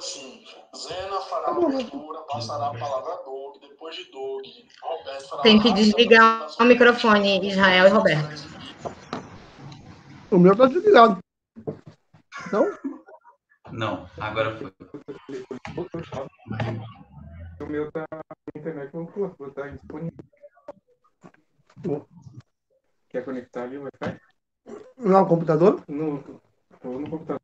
Sim, Zena fará a abertura, passará a palavra a Doug, depois de Doug, Roberto fará Tem uma que rápida desligar o apresentação do microfone, com Israel e conclusões Roberto. das equipes. O meu tá desligado. Não? Não, agora foi. O meu tá na internet, vamos botar disponível. Quer conectar ali o Wi-Fi? Não, o computador? No computador.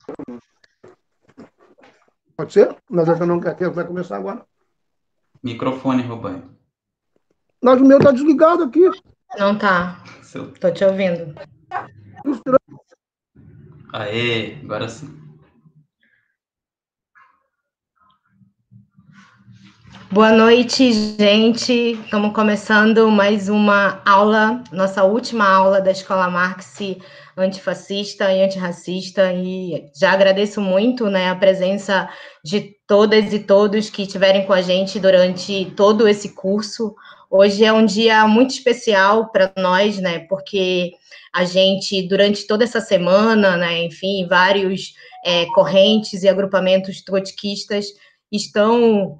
Pode ser? Mas essa não quer que vai começar agora. Microfone, Roberto. Mas o meu tá desligado aqui. Não tá. Tô te ouvindo. Aê, agora sim. Boa noite, gente. Estamos começando mais uma aula, nossa última aula da Escola Marx antifascista e antirracista. E já agradeço muito, né, a presença de todas e todos que estiverem com a gente durante todo esse curso. Hoje é um dia muito especial para nós, né, porque a gente, durante toda essa semana, né, enfim, vários correntes e agrupamentos trotskistas estão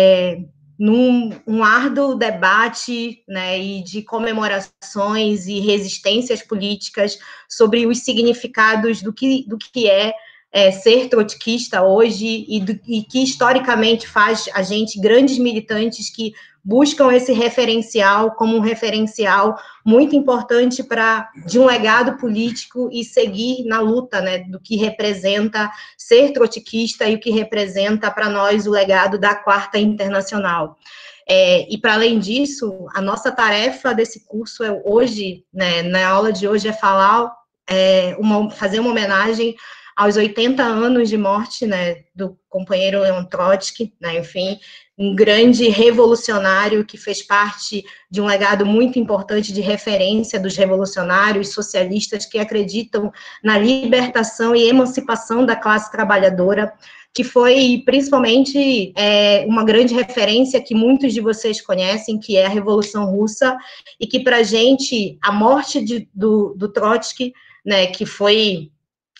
num árduo debate, né, e de comemorações e resistências políticas sobre os significados do que é ser trotskista hoje e que historicamente faz a gente grandes militantes que buscam esse referencial como um referencial muito importante de um legado político e seguir na luta, né, do que representa ser trotskista e o que representa para nós o legado da Quarta Internacional. E, para além disso, a nossa tarefa desse curso hoje, né, na aula de hoje, é fazer uma homenagem aos 80 anos de morte, né, do companheiro Leon Trotsky, né, enfim, um grande revolucionário que fez parte de um legado muito importante de referência dos revolucionários socialistas que acreditam na libertação e emancipação da classe trabalhadora, que foi principalmente uma grande referência que muitos de vocês conhecem, que é a Revolução Russa, e que, para a gente, a morte do Trotsky, né, que foi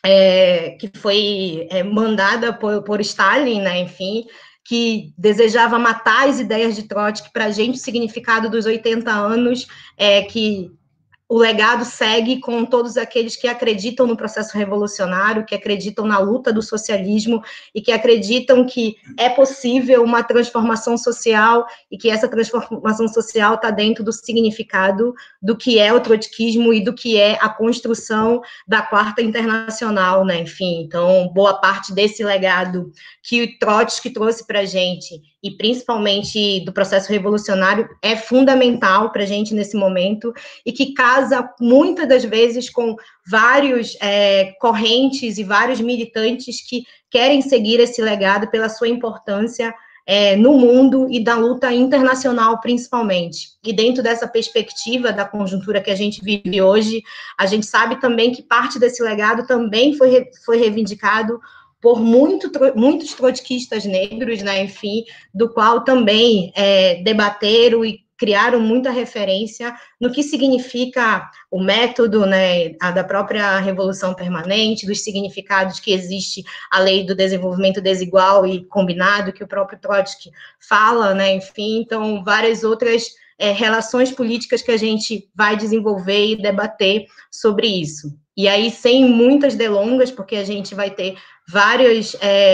mandada por Stalin, né, enfim, que desejava matar as ideias de Trotsky. Para a gente, o significado dos 80 anos é que o legado segue com todos aqueles que acreditam no processo revolucionário, que acreditam na luta do socialismo e que acreditam que é possível uma transformação social e que essa transformação social está dentro do significado do que é o trotskismo e do que é a construção da Quarta Internacional, né? Enfim, então, boa parte desse legado que o Trotsky trouxe para a gente, e principalmente do processo revolucionário, é fundamental para a gente nesse momento, e que casa muitas das vezes com vários correntes e vários militantes que querem seguir esse legado pela sua importância no mundo e da luta internacional, principalmente. E dentro dessa perspectiva da conjuntura que a gente vive hoje, a gente sabe também que parte desse legado também foi reivindicado por muitos trotskistas negros, né, enfim, do qual também debateram e criaram muita referência no que significa o método, né, da própria Revolução Permanente, dos significados que existe a lei do desenvolvimento desigual e combinado, que o próprio Trotsky fala, né, enfim, então, várias outras relações políticas que a gente vai desenvolver e debater sobre isso. E aí, sem muitas delongas, porque a gente vai ter vários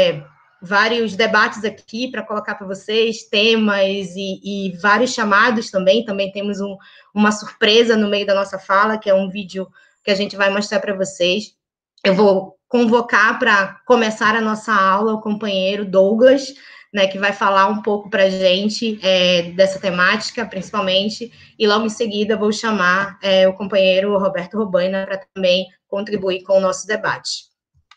debates aqui para colocar para vocês, temas e vários chamados também. Também temos uma surpresa no meio da nossa fala, que é um vídeo que a gente vai mostrar para vocês. Eu vou convocar para começar a nossa aula o companheiro Douglas, né, que vai falar um pouco para a gente dessa temática, principalmente, e logo em seguida vou chamar o companheiro Roberto Robaina para também contribuir com o nosso debate.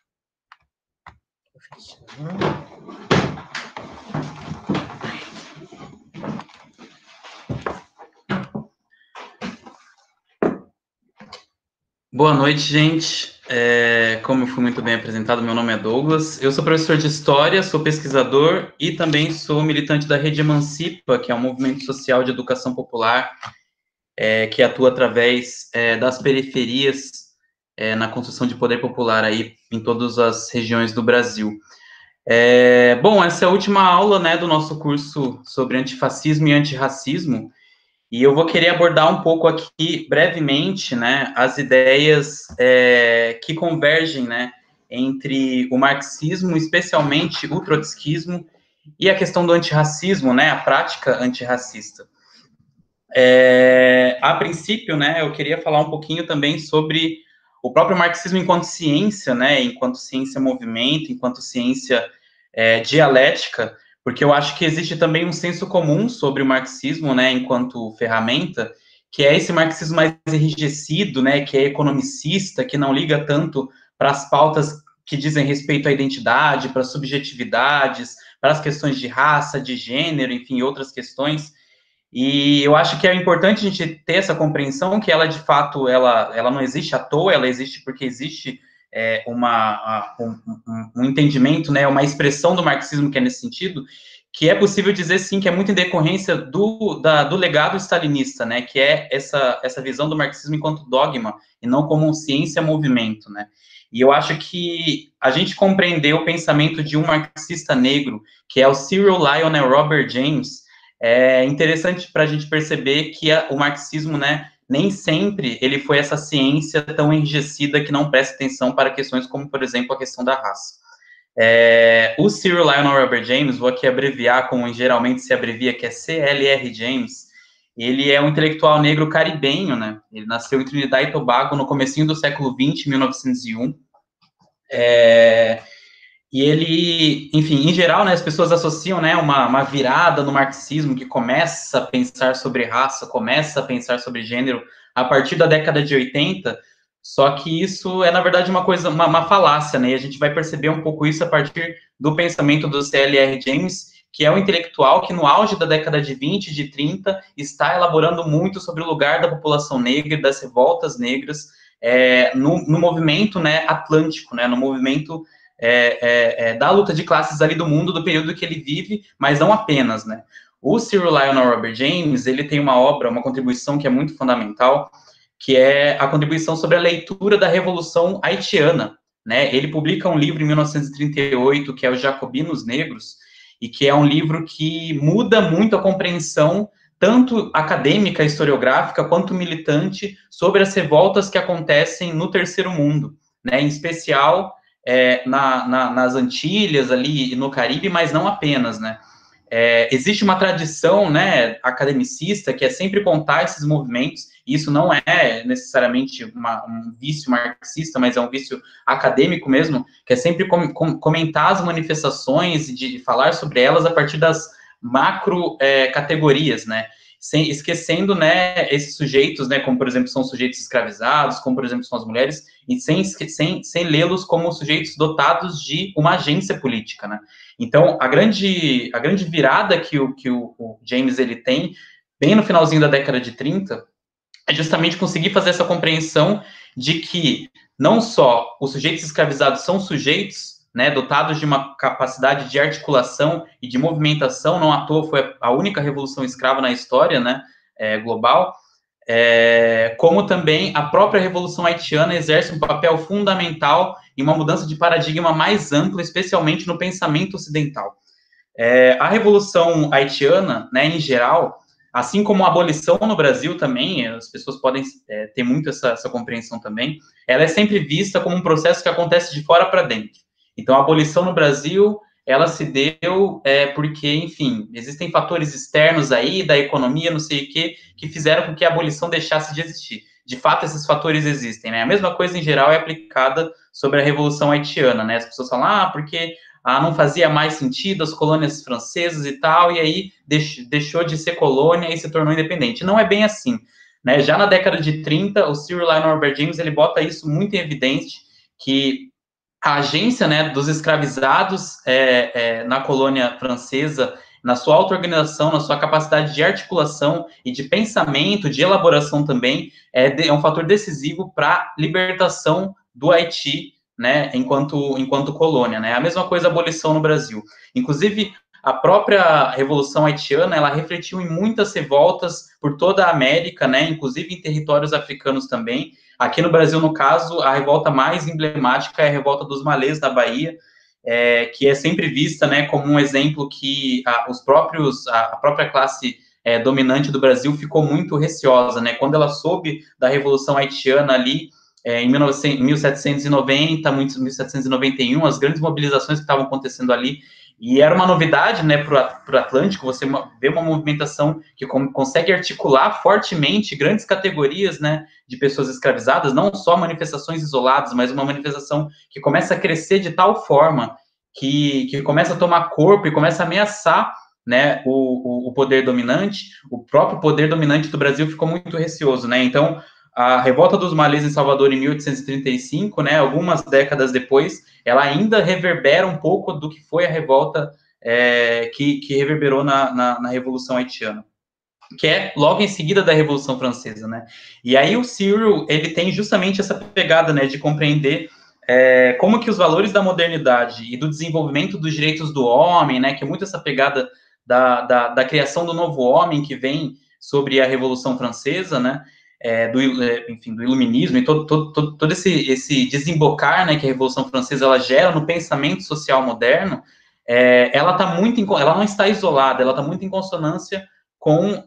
Boa noite, gente. Como eu fui muito bem apresentado, meu nome é Douglas. Eu sou professor de História, sou pesquisador e também sou militante da Rede Emancipa, que é um movimento social de educação popular que atua através das periferias na construção de poder popular aí em todas as regiões do Brasil. Bom, essa é a última aula, né, do nosso curso sobre antifascismo e antirracismo, e eu vou querer abordar um pouco aqui, brevemente, né, as ideias que convergem, né, entre o marxismo, especialmente o trotskismo, e a questão do antirracismo, né, a prática antirracista. A princípio, né, eu queria falar um pouquinho também sobre o próprio marxismo enquanto ciência, né, enquanto ciência-movimento, enquanto ciência dialética, porque eu acho que existe também um senso comum sobre o marxismo, né, enquanto ferramenta, que é esse marxismo mais enrijecido, né, que é economicista, que não liga tanto para as pautas que dizem respeito à identidade, para as subjetividades, para as questões de raça, de gênero, enfim, outras questões. E eu acho que é importante a gente ter essa compreensão que ela, de fato, ela não existe à toa, ela existe porque existe um entendimento, né, uma expressão do marxismo que é nesse sentido, que é possível dizer, sim, que é muito em decorrência do legado stalinista, né, que é essa visão do marxismo enquanto dogma, e não como ciência-movimento, né. E eu acho que a gente compreender o pensamento de um marxista negro, que é o Cyril Lionel Robert James, é interessante para a gente perceber que o marxismo, né, nem sempre ele foi essa ciência tão enrijecida que não presta atenção para questões como, por exemplo, a questão da raça. O Cyril Lionel Robert James, vou aqui abreviar como geralmente se abrevia, que é CLR James, ele é um intelectual negro caribenho, né, ele nasceu em Trinidad e Tobago no comecinho do século XX, 1901, e ele, enfim, em geral, né, as pessoas associam, né, uma virada no marxismo que começa a pensar sobre raça, começa a pensar sobre gênero a partir da década de 80, só que isso é, na verdade, uma falácia, né, e a gente vai perceber um pouco isso a partir do pensamento do C.L.R. James, que é um intelectual que no auge da década de 20, de 30, está elaborando muito sobre o lugar da população negra, das revoltas negras, no movimento, né, atlântico, né, no movimento da luta de classes ali do mundo, do período que ele vive, mas não apenas, né. O Cyril Lionel Robert James, ele tem uma obra, uma contribuição que é muito fundamental, que é a contribuição sobre a leitura da Revolução Haitiana, né. Ele publica um livro em 1938, que é Os Jacobinos Negros, e que é um livro que muda muito a compreensão, tanto acadêmica, historiográfica, quanto militante, sobre as revoltas que acontecem no Terceiro Mundo, né, em especial nas Antilhas ali e no Caribe, mas não apenas, né. Existe uma tradição, né, academicista, que é sempre contar esses movimentos, e isso não é necessariamente um vício marxista, mas é um vício acadêmico mesmo, que é sempre comentar as manifestações e de falar sobre elas a partir das macro categorias, né, esquecendo, né, esses sujeitos, né, como, por exemplo, são sujeitos escravizados, como, por exemplo, são as mulheres, e sem lê-los como sujeitos dotados de uma agência política, né. Então, a grande virada que o James ele tem, bem no finalzinho da década de 30, é justamente conseguir fazer essa compreensão de que não só os sujeitos escravizados são sujeitos, né, dotados de uma capacidade de articulação e de movimentação, não à toa foi a única revolução escrava na história, né, global, como também a própria Revolução Haitiana exerce um papel fundamental em uma mudança de paradigma mais ampla, especialmente no pensamento ocidental. A Revolução Haitiana, né, em geral, assim como a abolição no Brasil também, as pessoas podem ter muito essa compreensão também, ela é sempre vista como um processo que acontece de fora para dentro. Então, a abolição no Brasil, ela se deu porque, enfim, existem fatores externos aí, da economia, não sei o quê, que fizeram com que a abolição deixasse de existir. De fato, esses fatores existem, né? A mesma coisa, em geral, é aplicada sobre a Revolução Haitiana, né? As pessoas falam, porque não fazia mais sentido as colônias francesas e tal, e aí deixou de ser colônia e se tornou independente. Não é bem assim, né? Já na década de 30, o Cyril Lionel Robert James, ele bota isso muito em evidência, que a agência, né, dos escravizados na colônia francesa, na sua auto-organização, na sua capacidade de articulação e de pensamento, de elaboração também, é um fator decisivo para a libertação do Haiti, né, enquanto colônia, né? A mesma coisa a abolição no Brasil. Inclusive, a própria Revolução Haitiana, ela refletiu em muitas revoltas por toda a América, né, inclusive em territórios africanos também. Aqui no Brasil, no caso, a revolta mais emblemática é a revolta dos Malês, da Bahia, que é sempre vista, né, como um exemplo que a própria classe dominante do Brasil ficou muito receosa, né, quando ela soube da Revolução Haitiana ali, em 1790, 1791, as grandes mobilizações que estavam acontecendo ali, e era uma novidade, né, para o Atlântico, você vê uma movimentação que consegue articular fortemente grandes categorias, né, de pessoas escravizadas, não só manifestações isoladas, mas uma manifestação que começa a crescer de tal forma que começa a tomar corpo e começa a ameaçar, né, o poder dominante. O próprio poder dominante do Brasil ficou muito receoso, né, então a revolta dos malês em Salvador em 1835, né, algumas décadas depois, ela ainda reverbera um pouco do que foi a revolta que reverberou na Revolução Haitiana, que é logo em seguida da Revolução Francesa, né? E aí o Cyril, ele tem justamente essa pegada, né, de compreender como que os valores da modernidade e do desenvolvimento dos direitos do homem, né, que é muito essa pegada da criação do novo homem que vem sobre a Revolução Francesa, né, enfim, do iluminismo e todo esse desembocar, né, que a Revolução Francesa ela gera no pensamento social moderno, ela não está isolada, ela está muito em consonância com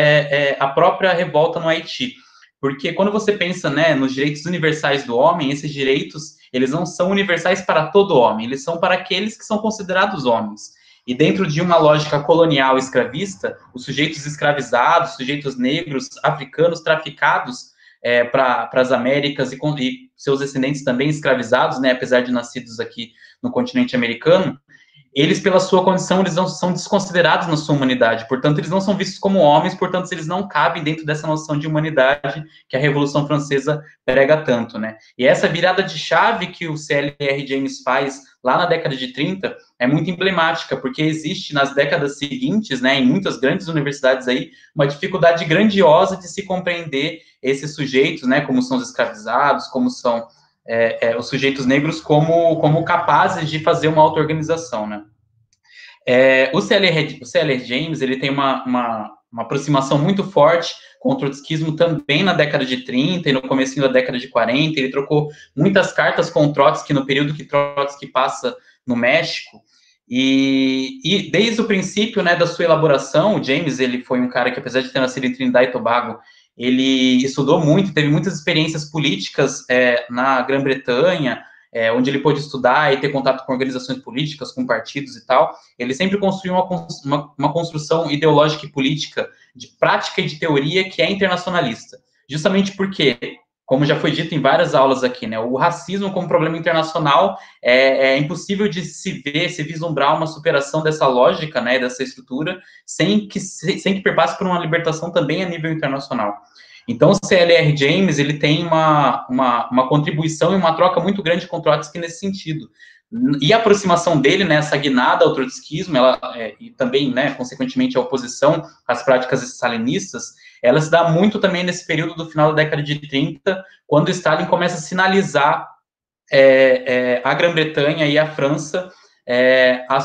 a própria revolta no Haiti, porque quando você pensa, né, nos direitos universais do homem, esses direitos, eles não são universais para todo homem, eles são para aqueles que são considerados homens. E dentro de uma lógica colonial escravista, os sujeitos escravizados, sujeitos negros, africanos, traficados para as Américas e seus descendentes também escravizados, né, apesar de nascidos aqui no continente americano, eles, pela sua condição, eles não são desconsiderados na sua humanidade, portanto, eles não são vistos como homens, portanto, eles não cabem dentro dessa noção de humanidade que a Revolução Francesa prega tanto, né? E essa virada de chave que o C.L.R. James faz lá na década de 30 é muito emblemática, porque existe nas décadas seguintes, né, em muitas grandes universidades aí, uma dificuldade grandiosa de se compreender esses sujeitos, né, como são os escravizados, como são os sujeitos negros como capazes de fazer uma auto-organização, né? O C.L.R. James, ele tem uma aproximação muito forte com o trotskismo também na década de 30 e no comecinho da década de 40, ele trocou muitas cartas com o Trotsky no período que Trotsky passa no México, e desde o princípio, né, da sua elaboração, o James, ele foi um cara que, apesar de ter nascido em Trinidad e Tobago, ele estudou muito, teve muitas experiências políticas na Grã-Bretanha, onde ele pôde estudar e ter contato com organizações políticas, com partidos e tal. Ele sempre construiu uma construção ideológica e política, de prática e de teoria, que é internacionalista. Justamente porque, como já foi dito em várias aulas aqui, né, o racismo como problema internacional é impossível de se vislumbrar uma superação dessa lógica, né, dessa estrutura, sem que perpasse por uma libertação também a nível internacional. Então, o C.L.R. James, ele tem uma contribuição e uma troca muito grande com Trotsky nesse sentido. E a aproximação dele, né, essa guinada ao trotskismo, e também, né, consequentemente, a oposição às práticas stalinistas, ela se dá muito também nesse período do final da década de 30, quando Stalin começa a sinalizar a Grã-Bretanha e a França a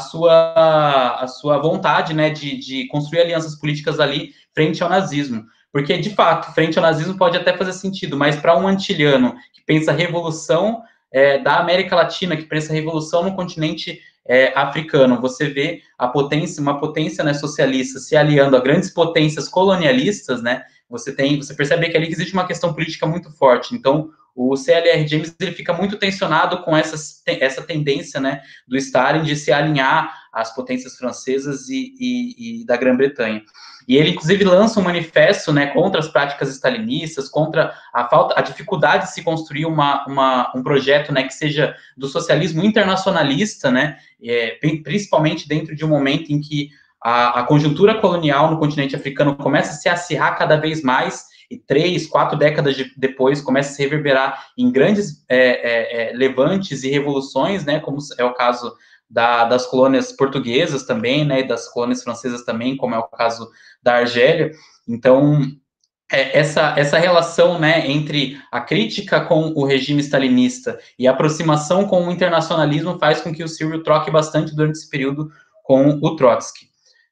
sua vontade, né, de construir alianças políticas ali frente ao nazismo. Porque, de fato, frente ao nazismo pode até fazer sentido, mas para um antilhano que pensa a revolução da América Latina, que pensa a revolução no continente africano, você vê uma potência, né, socialista se aliando a grandes potências colonialistas, né, você percebe que ali existe uma questão política muito forte. Então, o C.L.R. James, ele fica muito tensionado com essa tendência, né, do Stalin de se alinhar às potências francesas e da Grã-Bretanha. E ele, inclusive, lança um manifesto, né, contra as práticas stalinistas, contra a dificuldade de se construir um projeto, né, que seja do socialismo internacionalista, né, principalmente dentro de um momento em que a conjuntura colonial no continente africano começa a se acirrar cada vez mais, e 3, 4 décadas depois começa a se reverberar em grandes levantes e revoluções, né, como é o caso das colônias portuguesas também, né, e das colônias francesas também, como é o caso da Argélia. Então, essa relação, né, entre a crítica com o regime stalinista e a aproximação com o internacionalismo faz com que o Cyril troque bastante durante esse período com o Trotsky.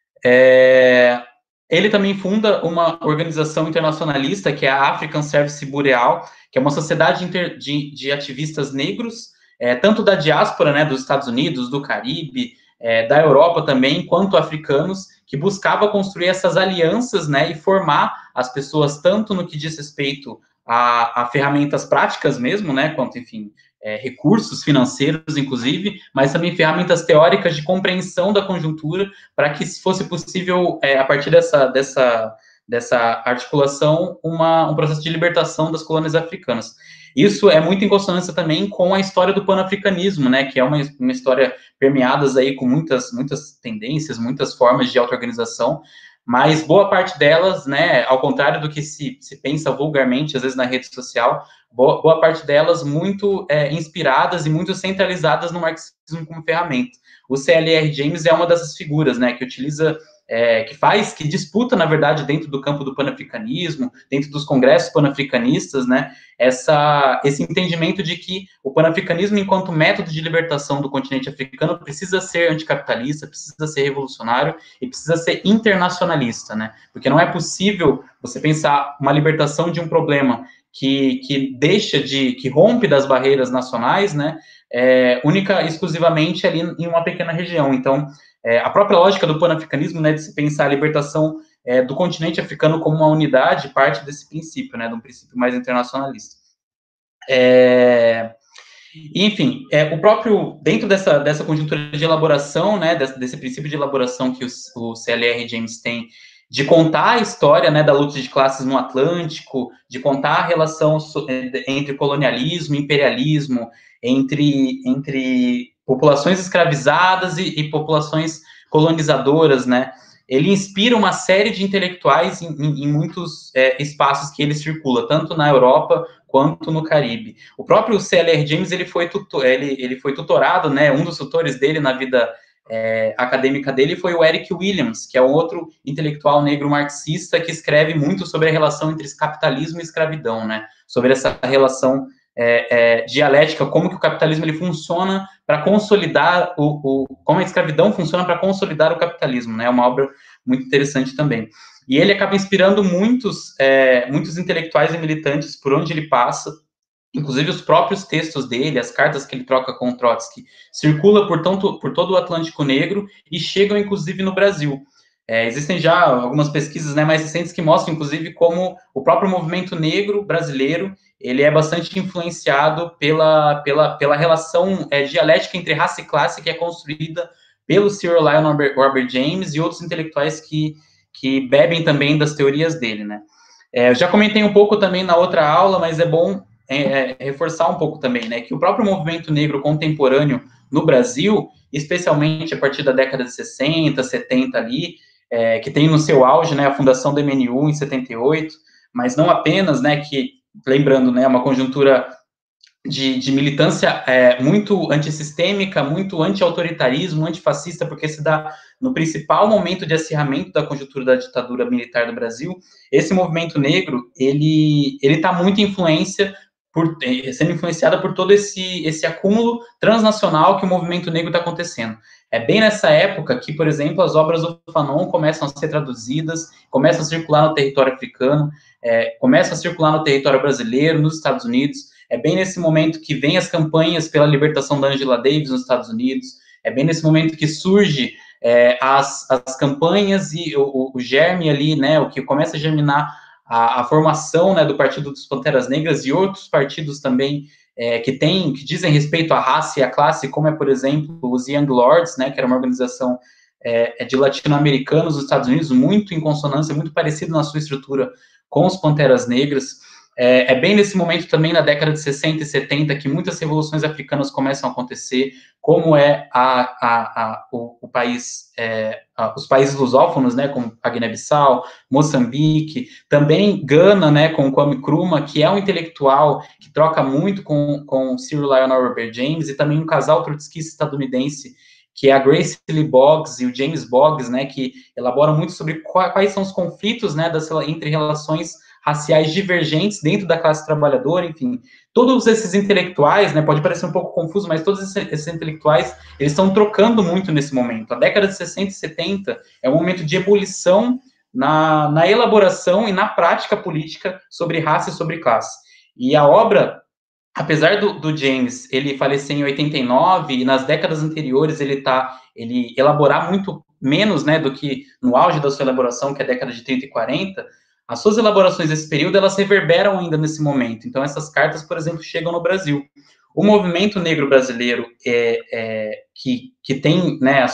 Ele também funda uma organização internacionalista, que é a African Service Bureau, que é uma sociedade de ativistas negros tanto da diáspora, né, dos Estados Unidos, do Caribe, da Europa também, quanto africanos, que buscava construir essas alianças, né, e formar as pessoas tanto no que diz respeito a ferramentas práticas mesmo, né, quanto, enfim, recursos financeiros, inclusive, mas também ferramentas teóricas de compreensão da conjuntura, para que fosse possível, a partir dessa articulação, um processo de libertação das colônias africanas. Isso é muito em consonância também com a história do panafricanismo, né, que é uma história permeada aí com muitas tendências, muitas formas de auto-organização, mas boa parte delas, né, ao contrário do que se pensa vulgarmente, às vezes na rede social, boa parte delas muito inspiradas e muito centralizadas no marxismo como ferramenta. O C.L.R. James é uma dessas figuras, né, que utiliza, que disputa, na verdade, dentro do campo do panafricanismo, dentro dos congressos panafricanistas, né, esse entendimento de que o panafricanismo, enquanto método de libertação do continente africano, precisa ser anticapitalista, precisa ser revolucionário e precisa ser internacionalista, né, porque não é possível você pensar uma libertação de um problema que rompe das barreiras nacionais, né, única, exclusivamente ali em uma pequena região. Então, a própria lógica do panafricanismo, né, de se pensar a libertação do continente africano como uma unidade, parte desse princípio, né, de um princípio mais internacionalista. Enfim, o próprio, dentro dessa conjuntura de elaboração, né, desse princípio de elaboração que o C.L.R. James tem, de contar a história, né, da luta de classes no Atlântico, de contar a relação entre colonialismo e imperialismo, entre populações escravizadas e populações colonizadoras, né, ele inspira uma série de intelectuais em muitos espaços que ele circula, tanto na Europa quanto no Caribe. O próprio C.L.R. James, ele foi tutorado, né, um dos tutores dele na vida acadêmica dele foi o Eric Williams, que é um outro intelectual negro marxista que escreve muito sobre a relação entre capitalismo e escravidão, né, sobre essa relação dialética, como que o capitalismo ele funciona para consolidar como a escravidão funciona para consolidar o capitalismo, né? É uma obra muito interessante também. E ele acaba inspirando muitos intelectuais e militantes por onde ele passa, inclusive os próprios textos dele, as cartas que ele troca com o Trotsky, circula por todo o Atlântico Negro e chegam, inclusive, no Brasil. Existem já algumas pesquisas, né, mais recentes que mostram, inclusive, como o próprio movimento negro brasileiro ele é bastante influenciado pela relação dialética entre raça e classe que é construída pelo Cyril Lionel Robert James e outros intelectuais que bebem também das teorias dele, né. Eu já comentei um pouco também na outra aula, mas é bom reforçar um pouco também, né, que o próprio movimento negro contemporâneo no Brasil, especialmente a partir da década de 60, 70 ali, que tem no seu auge, né, a fundação do MNU em 78, mas não apenas, né, que, lembrando, né, uma conjuntura de militância muito antissistêmica, muito anti-autoritarismo, antifascista, porque se dá no principal momento de acirramento da conjuntura da ditadura militar do Brasil. Esse movimento negro, ele está muito sendo influenciado por todo esse acúmulo transnacional que o movimento negro está acontecendo. É bem nessa época que, por exemplo, as obras do Fanon começam a ser traduzidas, começam a circular no território africano, começam a circular no território brasileiro, nos Estados Unidos. É bem nesse momento que vem as campanhas pela libertação da Angela Davis nos Estados Unidos. É bem nesse momento que surge as campanhas e o germe ali, né, o que começa a germinar a formação, né, do Partido dos Panteras Negras e outros partidos também que dizem respeito à raça e à classe, como por exemplo, os Young Lords, né, que era uma organização de latino-americanos dos Estados Unidos, muito em consonância, muito parecido na sua estrutura com os Panteras Negras. É bem nesse momento também, na década de 60 e 70, que muitas revoluções africanas começam a acontecer, como os países lusófonos, né, como a Guiné-Bissau, Moçambique, também Gana, né, com o Kwame Nkrumah, que é um intelectual que troca muito com Cyril Lionel Robert James, e também um casal trotskista estadunidense, que é a Grace Lee Boggs e o James Boggs, né, que elaboram muito sobre quais são os conflitos, né, entre relações raciais divergentes dentro da classe trabalhadora, enfim. Todos esses intelectuais, né, pode parecer um pouco confuso, mas todos esses intelectuais, eles estão trocando muito nesse momento. A década de 60 e 70 é um momento de ebulição na elaboração e na prática política sobre raça e sobre classe. E a obra apesar do James, ele falecer em 89, e nas décadas anteriores ele elaborar muito menos, né, do que no auge da sua elaboração, que é a década de 30 e 40, as suas elaborações desse período, elas reverberam ainda nesse momento. Então, essas cartas, por exemplo, chegam no Brasil. O movimento negro brasileiro, que tem, né,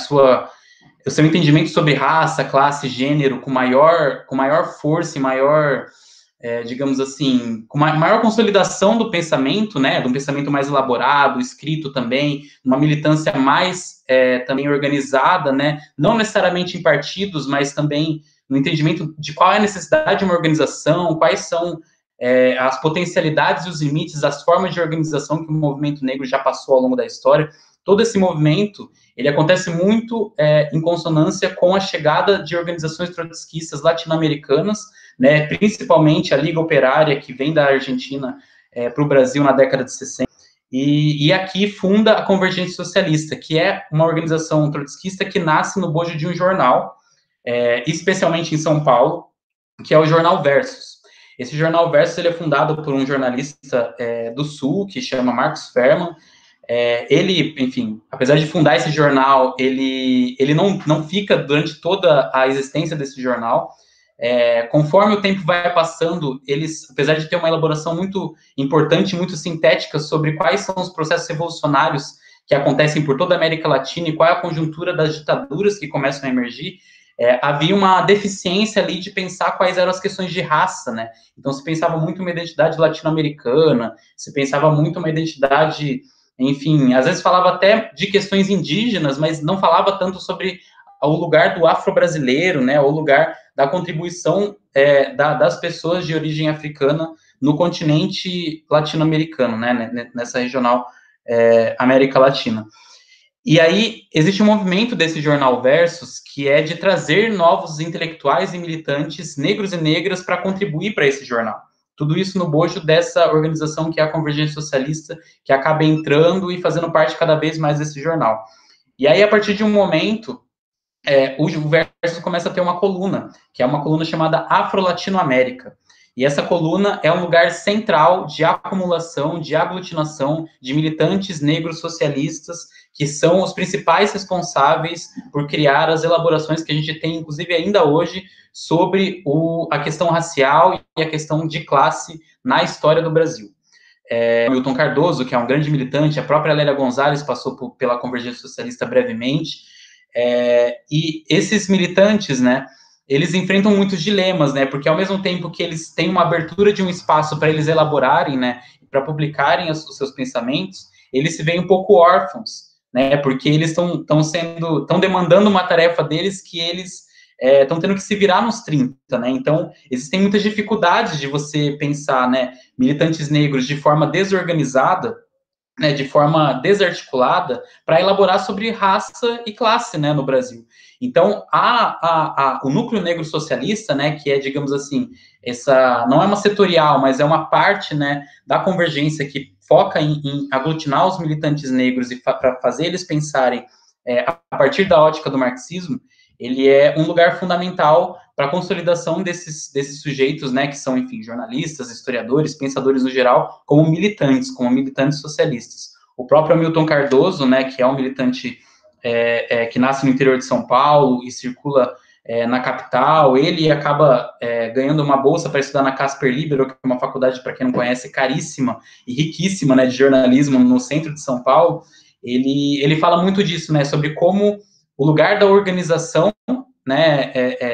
o seu entendimento sobre raça, classe, gênero, com maior força e maior, digamos assim, com maior consolidação do pensamento, né, de um pensamento mais elaborado, escrito também, uma militância mais também organizada, né, não necessariamente em partidos, mas também no entendimento de qual é a necessidade de uma organização, quais são as potencialidades e os limites, as formas de organização que o movimento negro já passou ao longo da história. Todo esse movimento, ele acontece muito em consonância com a chegada de organizações trotskistas latino-americanas, né, principalmente a Liga Operária, que vem da Argentina para o Brasil na década de 60, e aqui funda a Convergência Socialista, que é uma organização trotskista que nasce no bojo de um jornal, especialmente em São Paulo, que é o Jornal Versus. Esse Jornal Versus, ele é fundado por um jornalista do Sul, que chama Marcos Ferman. Ele, enfim, apesar de fundar esse jornal, ele não fica durante toda a existência desse jornal. Conforme o tempo vai passando, eles, apesar de ter uma elaboração muito importante, muito sintética sobre quais são os processos revolucionários que acontecem por toda a América Latina e qual é a conjuntura das ditaduras que começam a emergir, havia uma deficiência ali de pensar quais eram as questões de raça, né? Então, se pensava muito uma identidade latino-americana, se pensava muito uma identidade, enfim, às vezes falava até de questões indígenas, mas não falava tanto sobre o lugar do afro-brasileiro, né? O lugar da contribuição das pessoas de origem africana no continente latino-americano, né? Nessa regional América Latina. E aí, existe um movimento desse Jornal Versus, que é de trazer novos intelectuais e militantes negros e negras para contribuir para esse jornal. Tudo isso no bojo dessa organização que é a Convergência Socialista, que acaba entrando e fazendo parte cada vez mais desse jornal. E aí, a partir de um momento, o Versus começa a ter uma coluna, que é uma coluna chamada Afro-Latino-América. E essa coluna é um lugar central de acumulação, de aglutinação de militantes negros socialistas, que são os principais responsáveis por criar as elaborações que a gente tem, inclusive ainda hoje, sobre a questão racial e a questão de classe na história do Brasil. Milton Cardoso, que é um grande militante, a própria Lélia Gonzalez passou pela Convergência Socialista brevemente, e esses militantes, né, eles enfrentam muitos dilemas, né, porque ao mesmo tempo que eles têm uma abertura de um espaço para eles elaborarem, né, para publicarem os seus pensamentos, eles se veem um pouco órfãos, né, porque eles estão demandando uma tarefa deles que eles estão tendo que se virar nos 30, né, então existem muitas dificuldades de você pensar, né, militantes negros de forma desorganizada, né, de forma desarticulada, para elaborar sobre raça e classe, né, no Brasil. Então, o núcleo negro socialista, né, que é, digamos assim, não é uma setorial, mas é uma parte, né, da convergência que foca em aglutinar os militantes negros e para fazer eles pensarem a partir da ótica do marxismo, ele é um lugar fundamental para a consolidação desses sujeitos, né, que são, enfim, jornalistas, historiadores, pensadores no geral, como militantes socialistas. O próprio Hamilton Cardoso, né, que é um militante que nasce no interior de São Paulo e circula na capital, ele acaba ganhando uma bolsa para estudar na Casper Libero, que é uma faculdade, para quem não conhece, caríssima e riquíssima, né, de jornalismo no centro de São Paulo. Ele fala muito disso, né, sobre como o lugar da organização, né,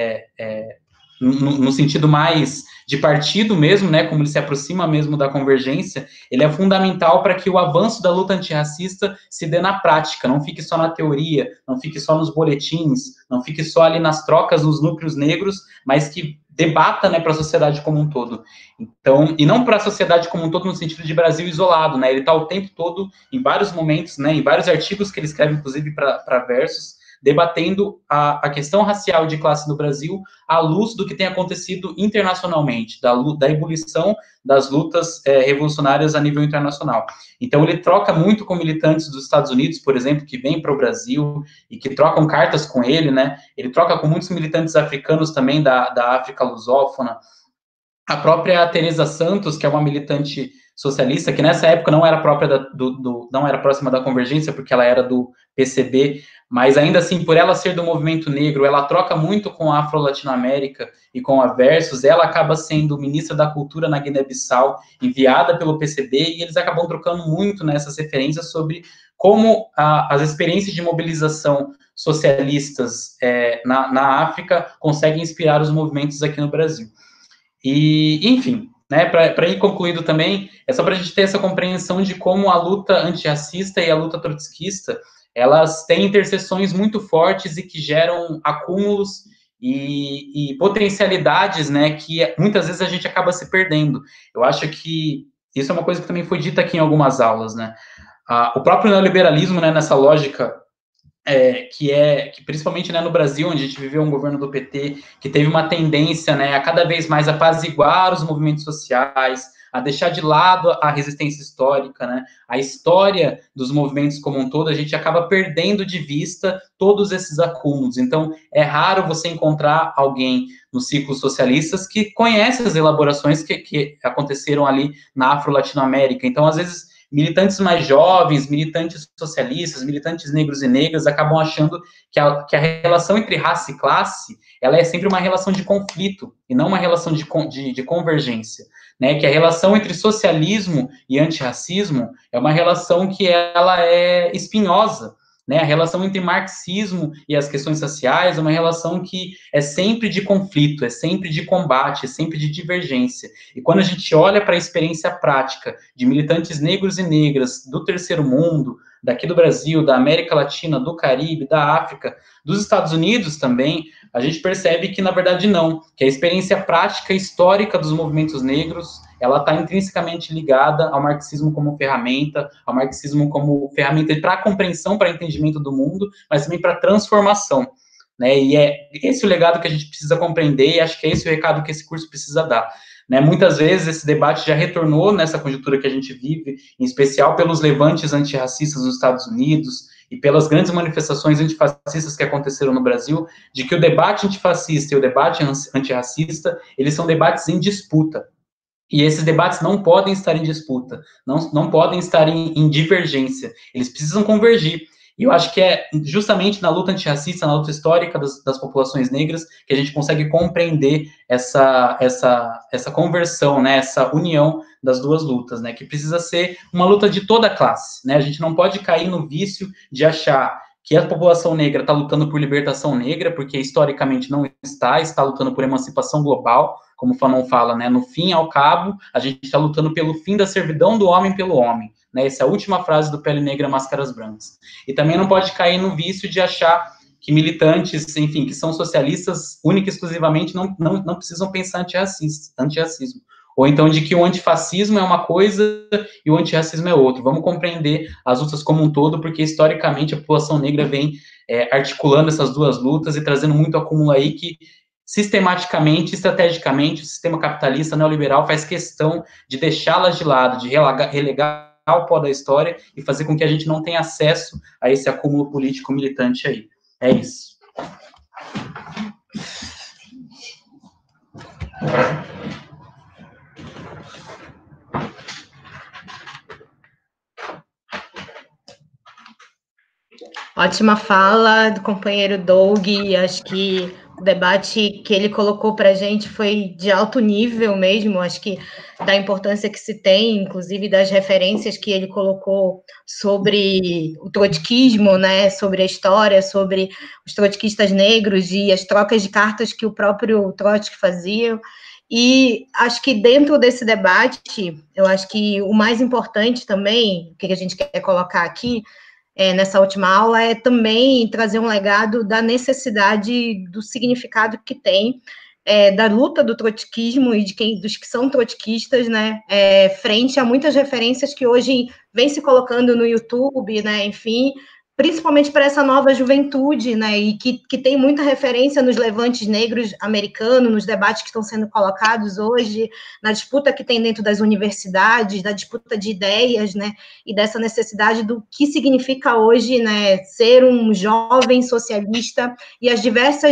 no sentido mais de partido mesmo, né, como ele se aproxima mesmo da convergência, ele é fundamental para que o avanço da luta antirracista se dê na prática, não fique só na teoria, não fique só nos boletins, não fique só ali nas trocas nos núcleos negros, mas que debata, né, para a sociedade como um todo. Então, e não para a sociedade como um todo no sentido de Brasil isolado, né, ele está o tempo todo, em vários momentos, né, em vários artigos que ele escreve, inclusive para Versus, debatendo a questão racial de classe no Brasil à luz do que tem acontecido internacionalmente, da ebulição das lutas revolucionárias a nível internacional. Então, ele troca muito com militantes dos Estados Unidos, por exemplo, que vêm para o Brasil e que trocam cartas com ele, né? Ele troca com muitos militantes africanos também da África lusófona. A própria Teresa Santos, que é uma militante socialista, que nessa época não era própria não era próxima da Convergência, porque ela era do PCB, mas ainda assim, por ela ser do movimento negro, ela troca muito com a Afro-Latino-América e com a Versus, ela acaba sendo ministra da Cultura na Guiné-Bissau, enviada pelo PCB, e eles acabam trocando muito nessas referências sobre como as experiências de mobilização socialistas na África conseguem inspirar os movimentos aqui no Brasil. E, enfim, né, para ir concluindo também, é só para a gente ter essa compreensão de como a luta antirracista e a luta trotskista, elas têm interseções muito fortes e que geram acúmulos e potencialidades, né, que muitas vezes a gente acaba se perdendo. Eu acho que isso é uma coisa que também foi dita aqui em algumas aulas, né. O próprio neoliberalismo, né, nessa lógica, que principalmente, né, no Brasil, onde a gente viveu um governo do PT, que teve uma tendência, né, a cada vez mais apaziguar os movimentos sociais, a deixar de lado a resistência histórica, né, a história dos movimentos como um todo, a gente acaba perdendo de vista todos esses acúmulos. Então, é raro você encontrar alguém nos ciclos socialistas que conhece as elaborações que aconteceram ali na Afro-Latino-América. Então, às vezes, militantes mais jovens, militantes socialistas, militantes negros e negras acabam achando que a relação entre raça e classe, ela é sempre uma relação de conflito e não uma relação de convergência, né? Que a relação entre socialismo e antirracismo é uma relação que ela é espinhosa, né? A relação entre marxismo e as questões sociais é uma relação que é sempre de conflito, é sempre de combate, é sempre de divergência. E quando a gente olha para a experiência prática de militantes negros e negras do terceiro mundo, daqui do Brasil, da América Latina, do Caribe, da África, dos Estados Unidos também, a gente percebe que, na verdade, não, que a experiência prática histórica dos movimentos negros, ela está intrinsecamente ligada ao marxismo como ferramenta, ao marxismo como ferramenta para a compreensão, para entendimento do mundo, mas também para transformação, né? E é esse o legado que a gente precisa compreender, e acho que é esse o recado que esse curso precisa dar, né? Muitas vezes esse debate já retornou nessa conjuntura que a gente vive, em especial pelos levantes antirracistas nos Estados Unidos e pelas grandes manifestações antifascistas que aconteceram no Brasil, de que o debate antifascista e o debate antirracista, eles são debates em disputa. E esses debates não podem estar em disputa, não podem estar em divergência, eles precisam convergir. E eu acho que é justamente na luta antirracista, na luta histórica das populações negras, que a gente consegue compreender essa conversão, né, essa união das duas lutas, né, que precisa ser uma luta de toda a classe, né, a gente não pode cair no vício de achar que a população negra está lutando por libertação negra, porque historicamente não está lutando por emancipação global, como o Fanon fala, né, no fim, ao cabo, a gente está lutando pelo fim da servidão do homem pelo homem, né, essa é a última frase do Pele Negra, Máscaras Brancas. E também não pode cair no vício de achar que militantes, enfim, que são socialistas, única e exclusivamente, não precisam pensar antirracismo. Ou então de que o antifascismo é uma coisa e o antirracismo é outra. Vamos compreender as lutas como um todo, porque historicamente a população negra vem articulando essas duas lutas e trazendo muito acúmulo aí que sistematicamente, estrategicamente, o sistema capitalista neoliberal faz questão de deixá-las de lado, de relegar ao pó da história e fazer com que a gente não tenha acesso a esse acúmulo político militante aí. É isso. Ótima fala do companheiro Doug, acho que o debate que ele colocou para a gente foi de alto nível mesmo, acho que da importância que se tem, inclusive das referências que ele colocou sobre o trotskismo, né, sobre a história, sobre os trotskistas negros e as trocas de cartas que o próprio Trotsky fazia. E acho que dentro desse debate, eu acho que o mais importante também, o que a gente quer colocar aqui, nessa última aula, é também trazer um legado da necessidade do significado que tem da luta do trotskismo e dos que são trotskistas, né, frente a muitas referências que hoje vem se colocando no YouTube, né, enfim, principalmente para essa nova juventude, né, e que tem muita referência nos levantes negros americanos, nos debates que estão sendo colocados hoje, na disputa que tem dentro das universidades, da disputa de ideias, né, e dessa necessidade do que significa hoje, né, ser um jovem socialista e as diversas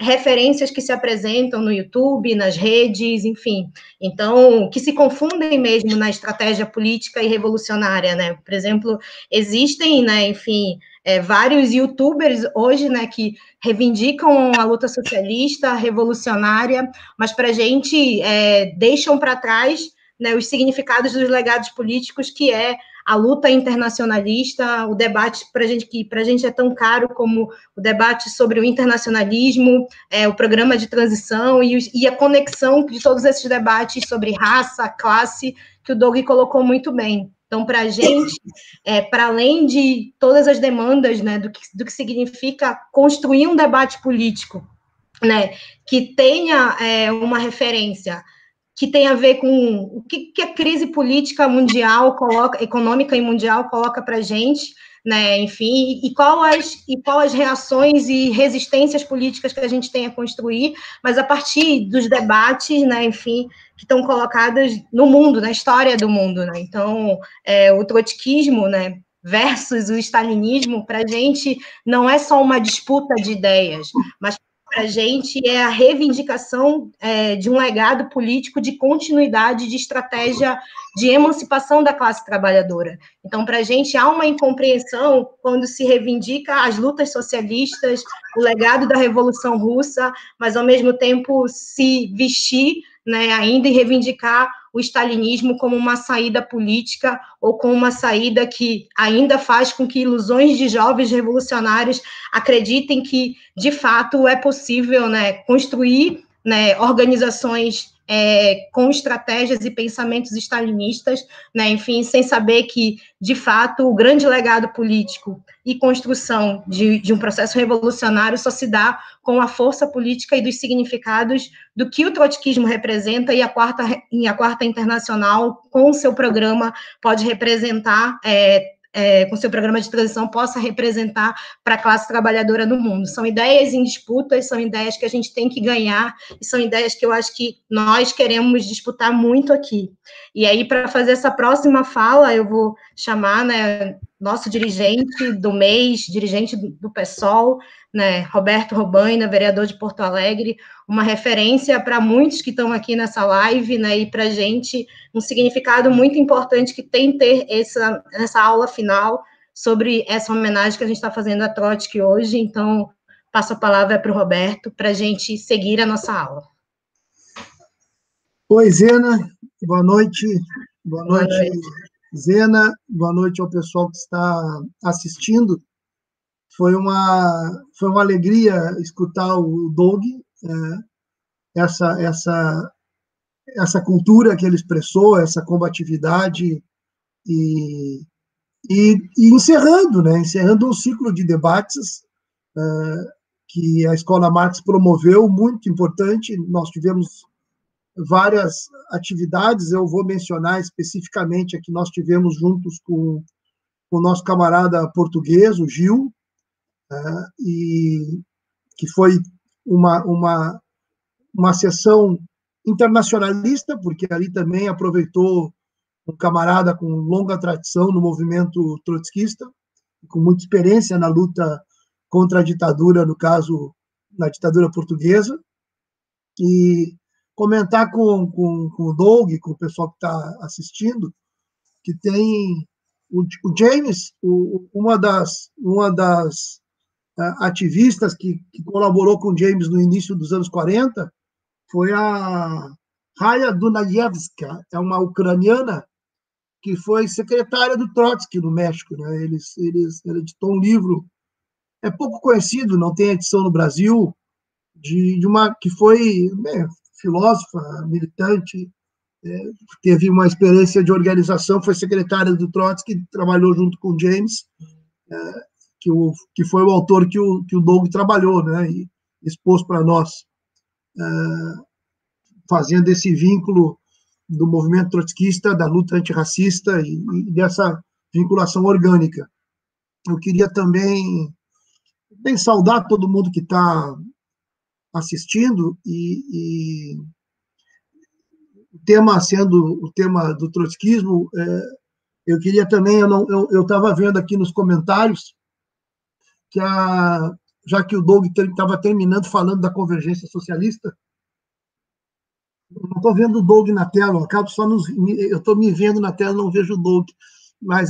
referências que se apresentam no YouTube, nas redes, enfim, então, que se confundem mesmo na estratégia política e revolucionária, né? Por exemplo, existem, né, enfim, vários youtubers hoje, né, que reivindicam a luta socialista, revolucionária, mas para a gente deixam para trás, né, os significados dos legados políticos, que é a luta internacionalista, o debate que para a gente é tão caro como o debate sobre o internacionalismo, o programa de transição e a conexão de todos esses debates sobre raça, classe, que o Doug colocou muito bem. Então, para a gente, para além de todas as demandas, né, do que significa construir um debate político, né, que tenha uma referência, que tem a ver com o que a crise política mundial econômica e mundial coloca para a gente, né, enfim, e quais as reações e resistências políticas que a gente tem a construir, mas a partir dos debates, né, enfim, que estão colocados no mundo, na história do mundo, né? Então, o trotskismo, né, versus o stalinismo, para a gente não é só uma disputa de ideias, mas para a gente é a reivindicação de um legado político de continuidade, de estratégia de emancipação da classe trabalhadora. Então, para a gente, há uma incompreensão quando se reivindica as lutas socialistas, o legado da Revolução Russa, mas, ao mesmo tempo, se vestir, né, ainda e reivindicar o stalinismo como uma saída política ou como uma saída que ainda faz com que ilusões de jovens revolucionários acreditem que, de fato, é possível, né, construir, né, organizações com estratégias e pensamentos stalinistas, né, enfim, sem saber que, de fato, o grande legado político e construção de um processo revolucionário só se dá com a força política e dos significados do que o trotskismo representa e a Quarta Internacional, com o seu programa, pode representar, com seu programa de transição, possa representar para a classe trabalhadora no mundo. São ideias em disputas, são ideias que a gente tem que ganhar, e são ideias que eu acho que nós queremos disputar muito aqui. E aí, para fazer essa próxima fala, eu vou chamar, né, nosso dirigente do mês, dirigente do PSOL, né, Roberto Robaina, vereador de Porto Alegre, uma referência para muitos que estão aqui nessa live, né, e para a gente um significado muito importante que tem ter essa aula final sobre essa homenagem que a gente está fazendo a Trotsky hoje. Então, passo a palavra para o Roberto, para a gente seguir a nossa aula. Oi, Zena, boa noite. Boa noite, Zena, boa noite ao pessoal que está assistindo. Foi uma alegria escutar o Doug, essa cultura que ele expressou, essa combatividade, e encerrando um ciclo de debates que a Escola Marx promoveu, muito importante. Nós tivemos várias atividades, eu vou mencionar especificamente a que nós tivemos juntos com o nosso camarada português, o Gil, e que foi uma sessão internacionalista, porque ali também aproveitou um camarada com longa tradição no movimento trotskista, com muita experiência na luta contra a ditadura, no caso, na ditadura portuguesa, e comentar com o Doug, com o pessoal que está assistindo, que tem o James, uma das ativistas que colaborou com o James no início dos anos 40, foi a Raya Dunayevska, é uma ucraniana que foi secretária do Trotsky no México, né? Ele editou um livro, é pouco conhecido, não tem edição no Brasil, de uma que foi filósofa, militante, teve uma experiência de organização, foi secretária do Trotsky, trabalhou junto com o James, que foi o autor que o Doug trabalhou, né, e expôs para nós, fazendo esse vínculo do movimento trotskista, da luta antirracista e dessa vinculação orgânica. Eu queria também saudar todo mundo que está assistindo, e o tema sendo o tema do trotskismo, eu queria também, eu estava vendo aqui nos comentários que já que o Doug estava terminando falando da convergência socialista, não estou vendo o Doug na tela, eu acabo só eu estou me vendo na tela, não vejo o Doug, mas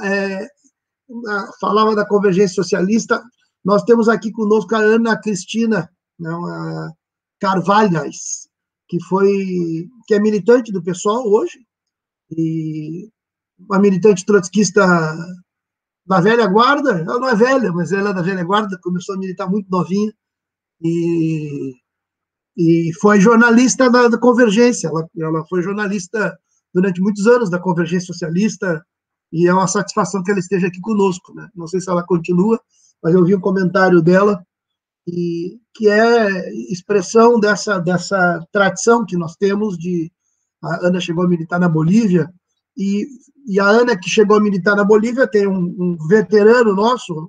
falava da convergência socialista. Nós temos aqui conosco a Ana Cristina, né, Carvalhais, que é militante do PSOL hoje, e uma militante trotskista da velha guarda. Ela não é velha, mas ela é da velha guarda, começou a militar muito novinha, e foi jornalista da Convergência. Ela foi jornalista durante muitos anos da Convergência Socialista, e é uma satisfação que ela esteja aqui conosco, né? Não sei se ela continua, mas eu vi um comentário dela, e que é expressão dessa tradição que nós temos de... A Ana chegou a militar na Bolívia, e a Ana, que chegou a militar na Bolívia, tem um veterano nosso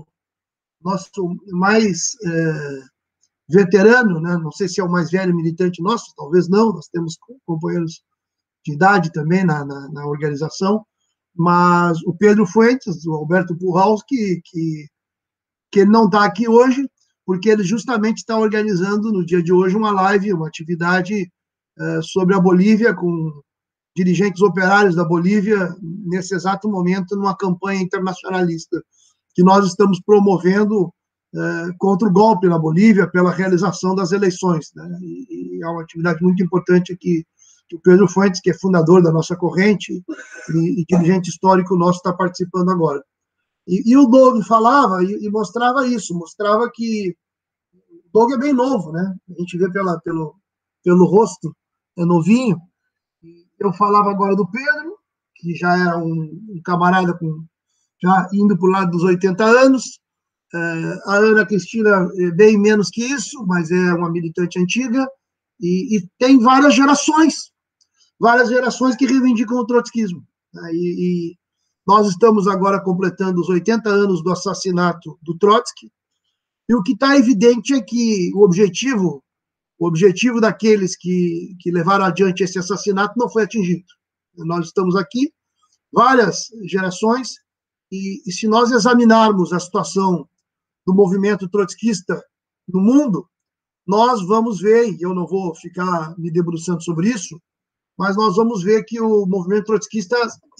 mais veterano, né? Não sei se é o mais velho militante nosso, talvez não, nós temos companheiros de idade também na organização, mas o Pedro Fuentes, o Alberto Purraus, que ele não está aqui hoje, porque ele justamente está organizando no dia de hoje uma live, uma atividade sobre a Bolívia, com dirigentes operários da Bolívia, nesse exato momento, numa campanha internacionalista que nós estamos promovendo contra o golpe na Bolívia, pela realização das eleições, né? E é uma atividade muito importante que o Pedro Fuentes, que é fundador da nossa corrente e dirigente histórico nosso, está participando agora. E o Doug falava e mostrava isso, mostrava que o Doug é bem novo, né? A gente vê pelo rosto, é novinho. Eu falava agora do Pedro, que já é um camarada já indo para o lado dos 80 anos. A Ana Cristina é bem menos que isso, mas é uma militante antiga, e tem várias gerações que reivindicam o trotskismo. E nós estamos agora completando os 80 anos do assassinato do Trotsky, e o que está evidente é que o objetivo daqueles que levaram adiante esse assassinato não foi atingido. Nós estamos aqui, várias gerações, e se nós examinarmos a situação do movimento trotskista no mundo, nós vamos ver, e eu não vou ficar me debruçando sobre isso, mas nós vamos ver que o movimento trotskista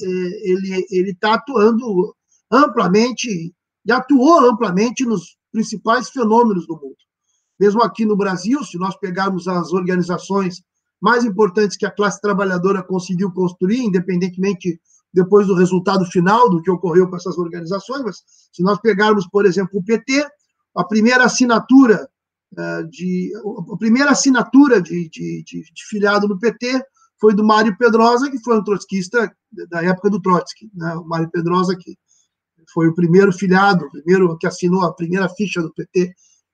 ele está atuando amplamente, e atuou amplamente nos principais fenômenos do mundo. Mesmo aqui no Brasil, se nós pegarmos as organizações mais importantes que a classe trabalhadora conseguiu construir, independentemente depois do resultado final do que ocorreu com essas organizações, mas se nós pegarmos, por exemplo, o PT, a primeira assinatura de filiado no PT foi do Mário Pedrosa, que foi um trotskista da época do Trotsky, né? O Mário Pedrosa, que foi o primeiro filiado, o primeiro que assinou a primeira ficha do PT,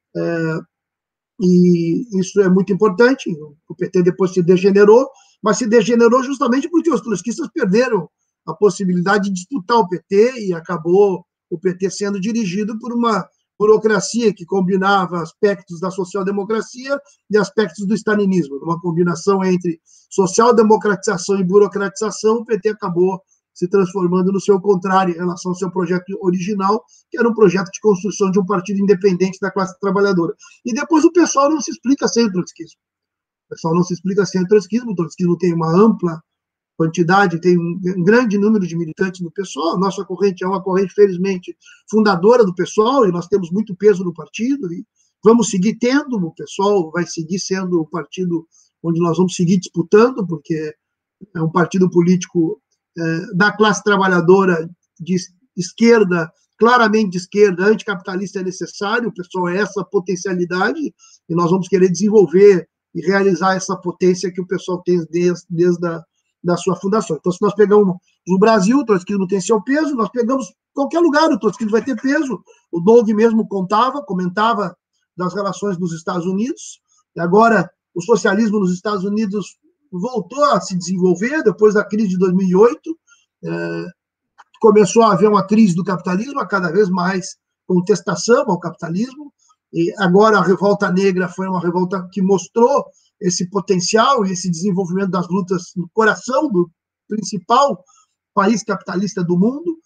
e isso é muito importante. O PT depois se degenerou, mas se degenerou justamente porque os trotskistas perderam a possibilidade de disputar o PT, e acabou o PT sendo dirigido por uma burocracia que combinava aspectos da social-democracia e aspectos do stalinismo. Uma combinação entre social-democratização e burocratização, o PT acabou se transformando no seu contrário em relação ao seu projeto original, que era um projeto de construção de um partido independente da classe trabalhadora. E depois o pessoal não se explica sem o trotskismo. O pessoal não se explica sem o trotskismo tem uma ampla quantidade, tem um grande número de militantes no PSOL. Nossa corrente é uma corrente, felizmente, fundadora do PSOL, e nós temos muito peso no partido, e vamos seguir tendo. O PSOL vai seguir sendo o partido onde nós vamos seguir disputando, porque é um partido político da classe trabalhadora de esquerda, claramente de esquerda, anticapitalista é necessário. O PSOL é essa potencialidade, e nós vamos querer desenvolver e realizar essa potência que o PSOL tem desde da sua fundação. Então, se nós pegamos o Brasil, o trotskismo tem seu peso, nós pegamos qualquer lugar, o trotskismo vai ter peso. O Doug mesmo comentava das relações dos Estados Unidos, e agora o socialismo nos Estados Unidos voltou a se desenvolver depois da crise de 2008, começou a haver uma crise do capitalismo, a cada vez mais contestação ao capitalismo, e agora a Revolta Negra foi uma revolta que mostrou esse potencial e esse desenvolvimento das lutas no coração do principal país capitalista do mundo.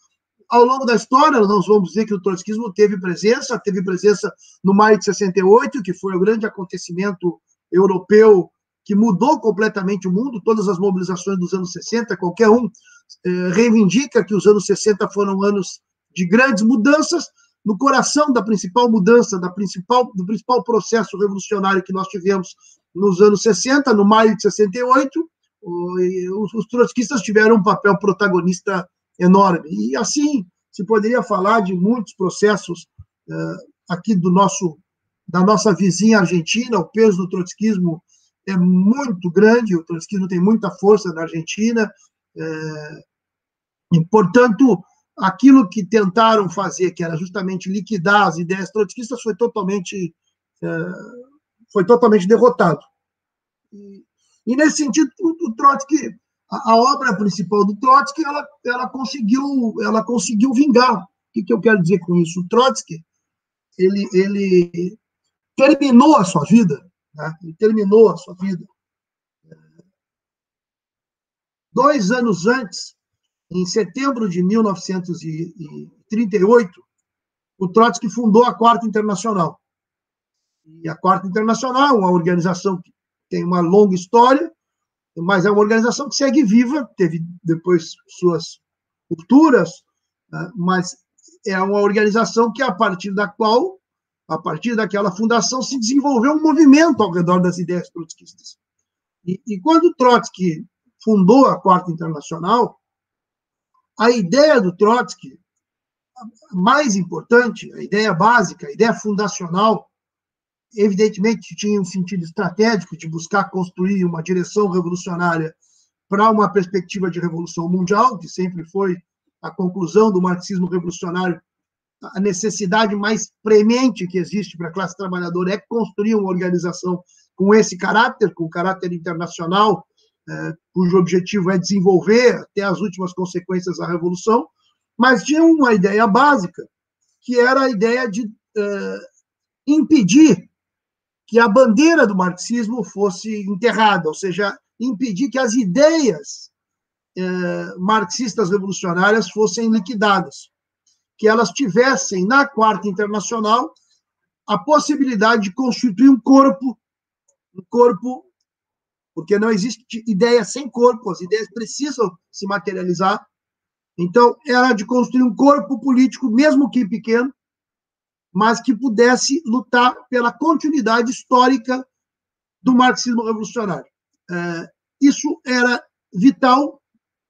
ao longo da história, nós vamos dizer que o trotskismo teve presença no Maio de 68, que foi o grande acontecimento europeu que mudou completamente o mundo, todas as mobilizações dos anos 60, qualquer um reivindica que os anos 60 foram anos de grandes mudanças. No coração da principal mudança, do principal processo revolucionário que nós tivemos nos anos 60, no maio de 68, os trotskistas tiveram um papel protagonista enorme. E assim, se poderia falar de muitos processos aqui da nossa vizinha Argentina. O peso do trotskismo é muito grande, o trotskismo tem muita força na Argentina, e, portanto, aquilo que tentaram fazer, que era justamente liquidar as ideias trotskistas, foi totalmente derrotado. E nesse sentido, o Trotsky, a obra principal do Trotsky, ela conseguiu vingar. O que eu quero dizer com isso? O Trotsky, ele terminou a sua vida, né? Ele terminou a sua vida 2 anos antes, em setembro de 1938, o Trotsky fundou a Quarta Internacional. E a Quarta Internacional é uma organização que tem uma longa história, mas é uma organização que segue viva, teve depois suas rupturas, mas é uma organização que, a partir daquela fundação, se desenvolveu um movimento ao redor das ideias trotskistas. E quando Trotsky fundou a Quarta Internacional, a ideia do Trotsky, mais importante, a ideia básica, a ideia fundacional, evidentemente tinha um sentido estratégico de buscar construir uma direção revolucionária para uma perspectiva de revolução mundial, que sempre foi a conclusão do marxismo revolucionário. A necessidade mais premente que existe para a classe trabalhadora é construir uma organização com esse caráter, com caráter internacional, cujo objetivo é desenvolver até as últimas consequências da revolução, mas tinha uma ideia básica, que era a ideia de impedir que a bandeira do marxismo fosse enterrada, ou seja, impedir que as ideias marxistas revolucionárias fossem liquidadas, que elas tivessem, na Quarta Internacional, a possibilidade de constituir um corpo, porque não existe ideia sem corpo, as ideias precisam se materializar. Então, era de construir um corpo político, mesmo que pequeno, mas que pudesse lutar pela continuidade histórica do marxismo revolucionário. Isso era vital,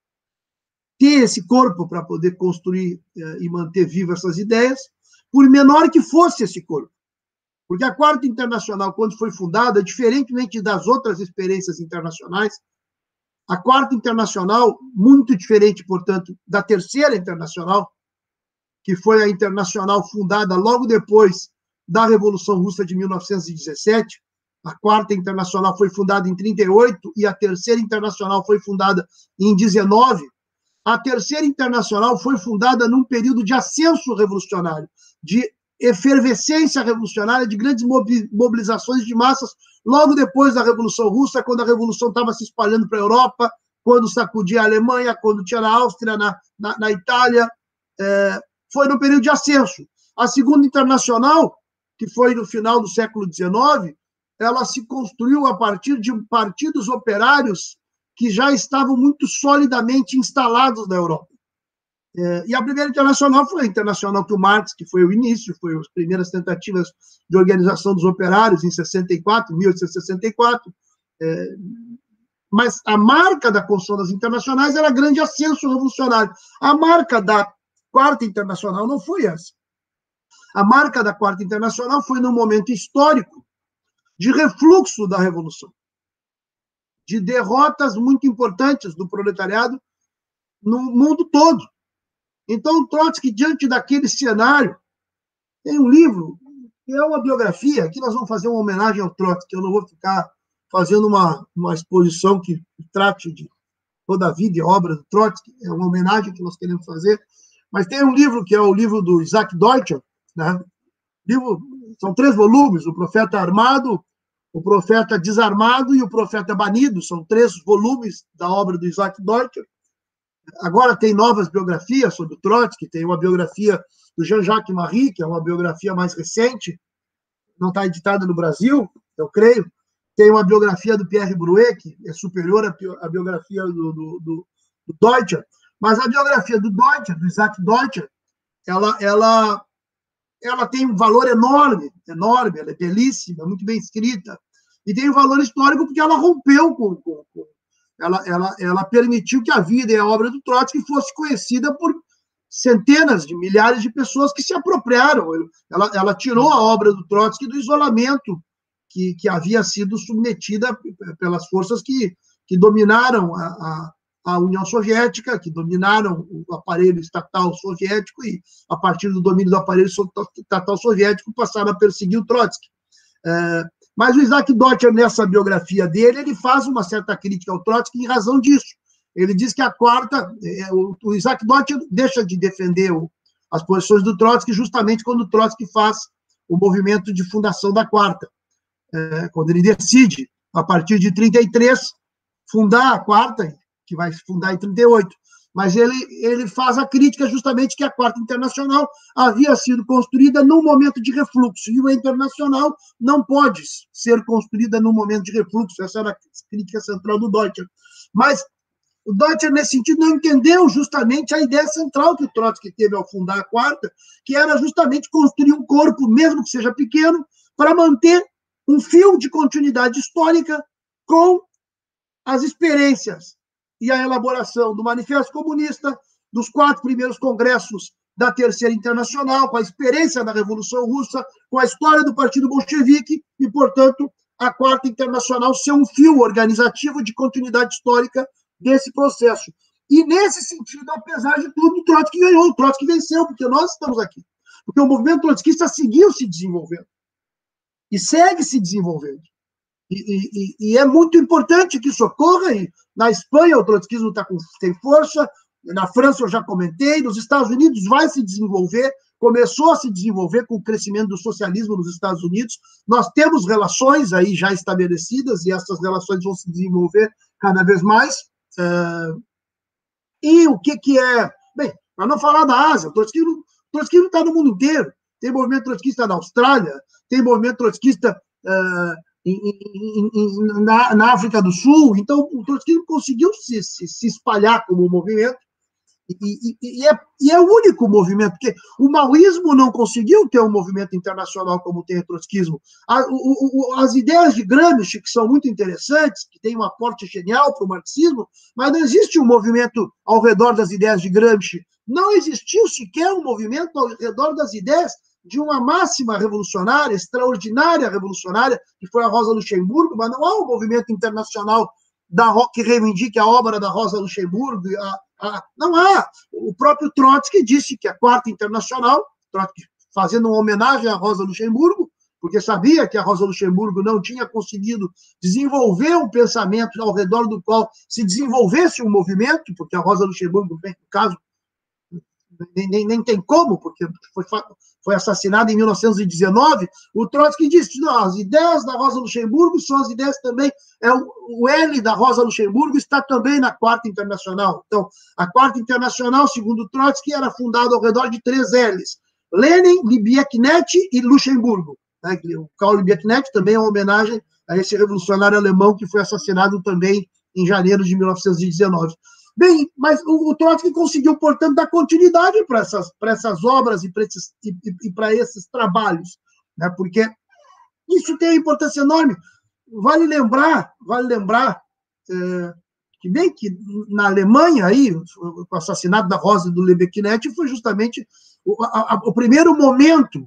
ter esse corpo para poder construir e manter vivas essas ideias, por menor que fosse esse corpo. Porque a Quarta Internacional, quando foi fundada, diferentemente das outras experiências internacionais, a Quarta Internacional, muito diferente, portanto, da Terceira Internacional, que foi a internacional fundada logo depois da Revolução Russa de 1917, a Quarta Internacional foi fundada em 1938 e a Terceira Internacional foi fundada em 1919. A Terceira Internacional foi fundada num período de ascenso revolucionário, de efervescência revolucionária, de grandes mobilizações de massas, logo depois da Revolução Russa, quando a Revolução estava se espalhando para a Europa, quando sacudia a Alemanha, quando tinha na Áustria, na Itália, foi no período de ascenso. A Segunda Internacional, que foi no final do século XIX, ela se construiu a partir de partidos operários que já estavam muito solidamente instalados na Europa. E a Primeira Internacional foi a internacional que o Marx, que foi o início, foi as primeiras tentativas de organização dos operários em 1864. Mas a marca da construção das internacionais era grande ascenso revolucionário. A marca da Quarta Internacional não foi essa. A marca da Quarta Internacional foi num momento histórico de refluxo da Revolução, de derrotas muito importantes do proletariado no mundo todo. Então, o Trotsky, diante daquele cenário, tem um livro, que é uma biografia, aqui nós vamos fazer uma homenagem ao Trotsky, eu não vou ficar fazendo uma exposição que trate de toda a vida e obra do Trotsky, é uma homenagem que nós queremos fazer, mas tem um livro que é o livro do Isaac Deutscher, né? São 3 volumes, o Profeta Armado, o Profeta Desarmado e o Profeta Banido, são 3 volumes da obra do Isaac Deutscher. Agora tem novas biografias sobre o Trotsky, tem uma biografia do Jean-Jacques Marie, que é uma biografia mais recente, não está editada no Brasil, eu creio. Tem uma biografia do Pierre Brouet, que é superior à biografia do Deutscher, mas a biografia do Deutscher, do Isaac Deutscher, ela tem um valor enorme, ela é belíssima, muito bem escrita, e tem um valor histórico porque ela rompeu ela permitiu que a vida e a obra do Trotsky fosse conhecida por centenas de milhares de pessoas que se apropriaram. Ela tirou a obra do Trotsky do isolamento que havia sido submetida pelas forças que dominaram a União Soviética, que dominaram o aparelho estatal soviético e, a partir do domínio do aparelho estatal soviético, passaram a perseguir o Trotsky. Mas o Isaac Deutscher, nessa biografia dele, ele faz uma certa crítica ao Trotsky em razão disso. Ele diz que a quarta... O Isaac Deutscher deixa de defender as posições do Trotsky justamente quando o Trotsky faz o movimento de fundação da quarta. Quando ele decide, a partir de 1933, fundar a quarta, que vai fundar em 1938. Mas ele faz a crítica justamente que a Quarta Internacional havia sido construída num momento de refluxo, e a Internacional não pode ser construída num momento de refluxo. Essa era a crítica central do Deutscher. Mas o Deutscher, nesse sentido, não entendeu justamente a ideia central que o Trotsky teve ao fundar a Quarta, que era justamente construir um corpo, mesmo que seja pequeno, para manter um fio de continuidade histórica com as experiências e a elaboração do Manifesto Comunista, dos 4 primeiros congressos da Terceira Internacional, com a experiência da Revolução Russa, com a história do Partido Bolchevique e, portanto, a Quarta Internacional ser um fio organizativo de continuidade histórica desse processo. E, nesse sentido, apesar de tudo, o Trotsky ganhou, o Trotsky venceu, porque nós estamos aqui. Porque o movimento trotskista seguiu se desenvolvendo e segue se desenvolvendo. E é muito importante que isso ocorra. E na Espanha o trotskismo tem força, na França eu já comentei, nos Estados Unidos vai se desenvolver, começou a se desenvolver com o crescimento do socialismo nos Estados Unidos. Nós temos relações aí já estabelecidas e essas relações vão se desenvolver cada vez mais. E o que é... Bem, para não falar da Ásia, o trotskismo está no mundo inteiro. Tem movimento trotskista na Austrália, tem movimento trotskista na África do Sul. Então, o trotskismo conseguiu se espalhar como movimento, e é o único movimento, porque o maoísmo não conseguiu ter um movimento internacional como tem o trotskismo. As ideias de Gramsci, que são muito interessantes, que têm um aporte genial para o marxismo, mas não existe um movimento ao redor das ideias de Gramsci. Não existiu sequer um movimento ao redor das ideias de uma máxima revolucionária, extraordinária revolucionária, que foi a Rosa Luxemburgo, mas não há um movimento internacional que reivindique a obra da Rosa Luxemburgo. Não há. O próprio Trotsky disse que a Quarta Internacional, Trotsky fazendo uma homenagem à Rosa Luxemburgo, porque sabia que a Rosa Luxemburgo não tinha conseguido desenvolver um pensamento ao redor do qual se desenvolvesse um movimento, porque a Rosa Luxemburgo, no caso, nem tem como, porque foi assassinada em 1919, o Trotsky disse, não, as ideias da Rosa Luxemburgo são as ideias também, o L da Rosa Luxemburgo está também na Quarta Internacional. Então, a Quarta Internacional, segundo o Trotsky, era fundada ao redor de 3 L's, Lenin, Liebknecht e Luxemburgo. O Karl Liebknecht também é uma homenagem a esse revolucionário alemão que foi assassinado também em janeiro de 1919. Bem, mas o Trotsky conseguiu, portanto, dar continuidade para essas obras e para esses trabalhos, né? Porque isso tem importância enorme. Vale lembrar que bem que na Alemanha, aí, o assassinato da Rosa e do Liebknecht foi justamente o primeiro momento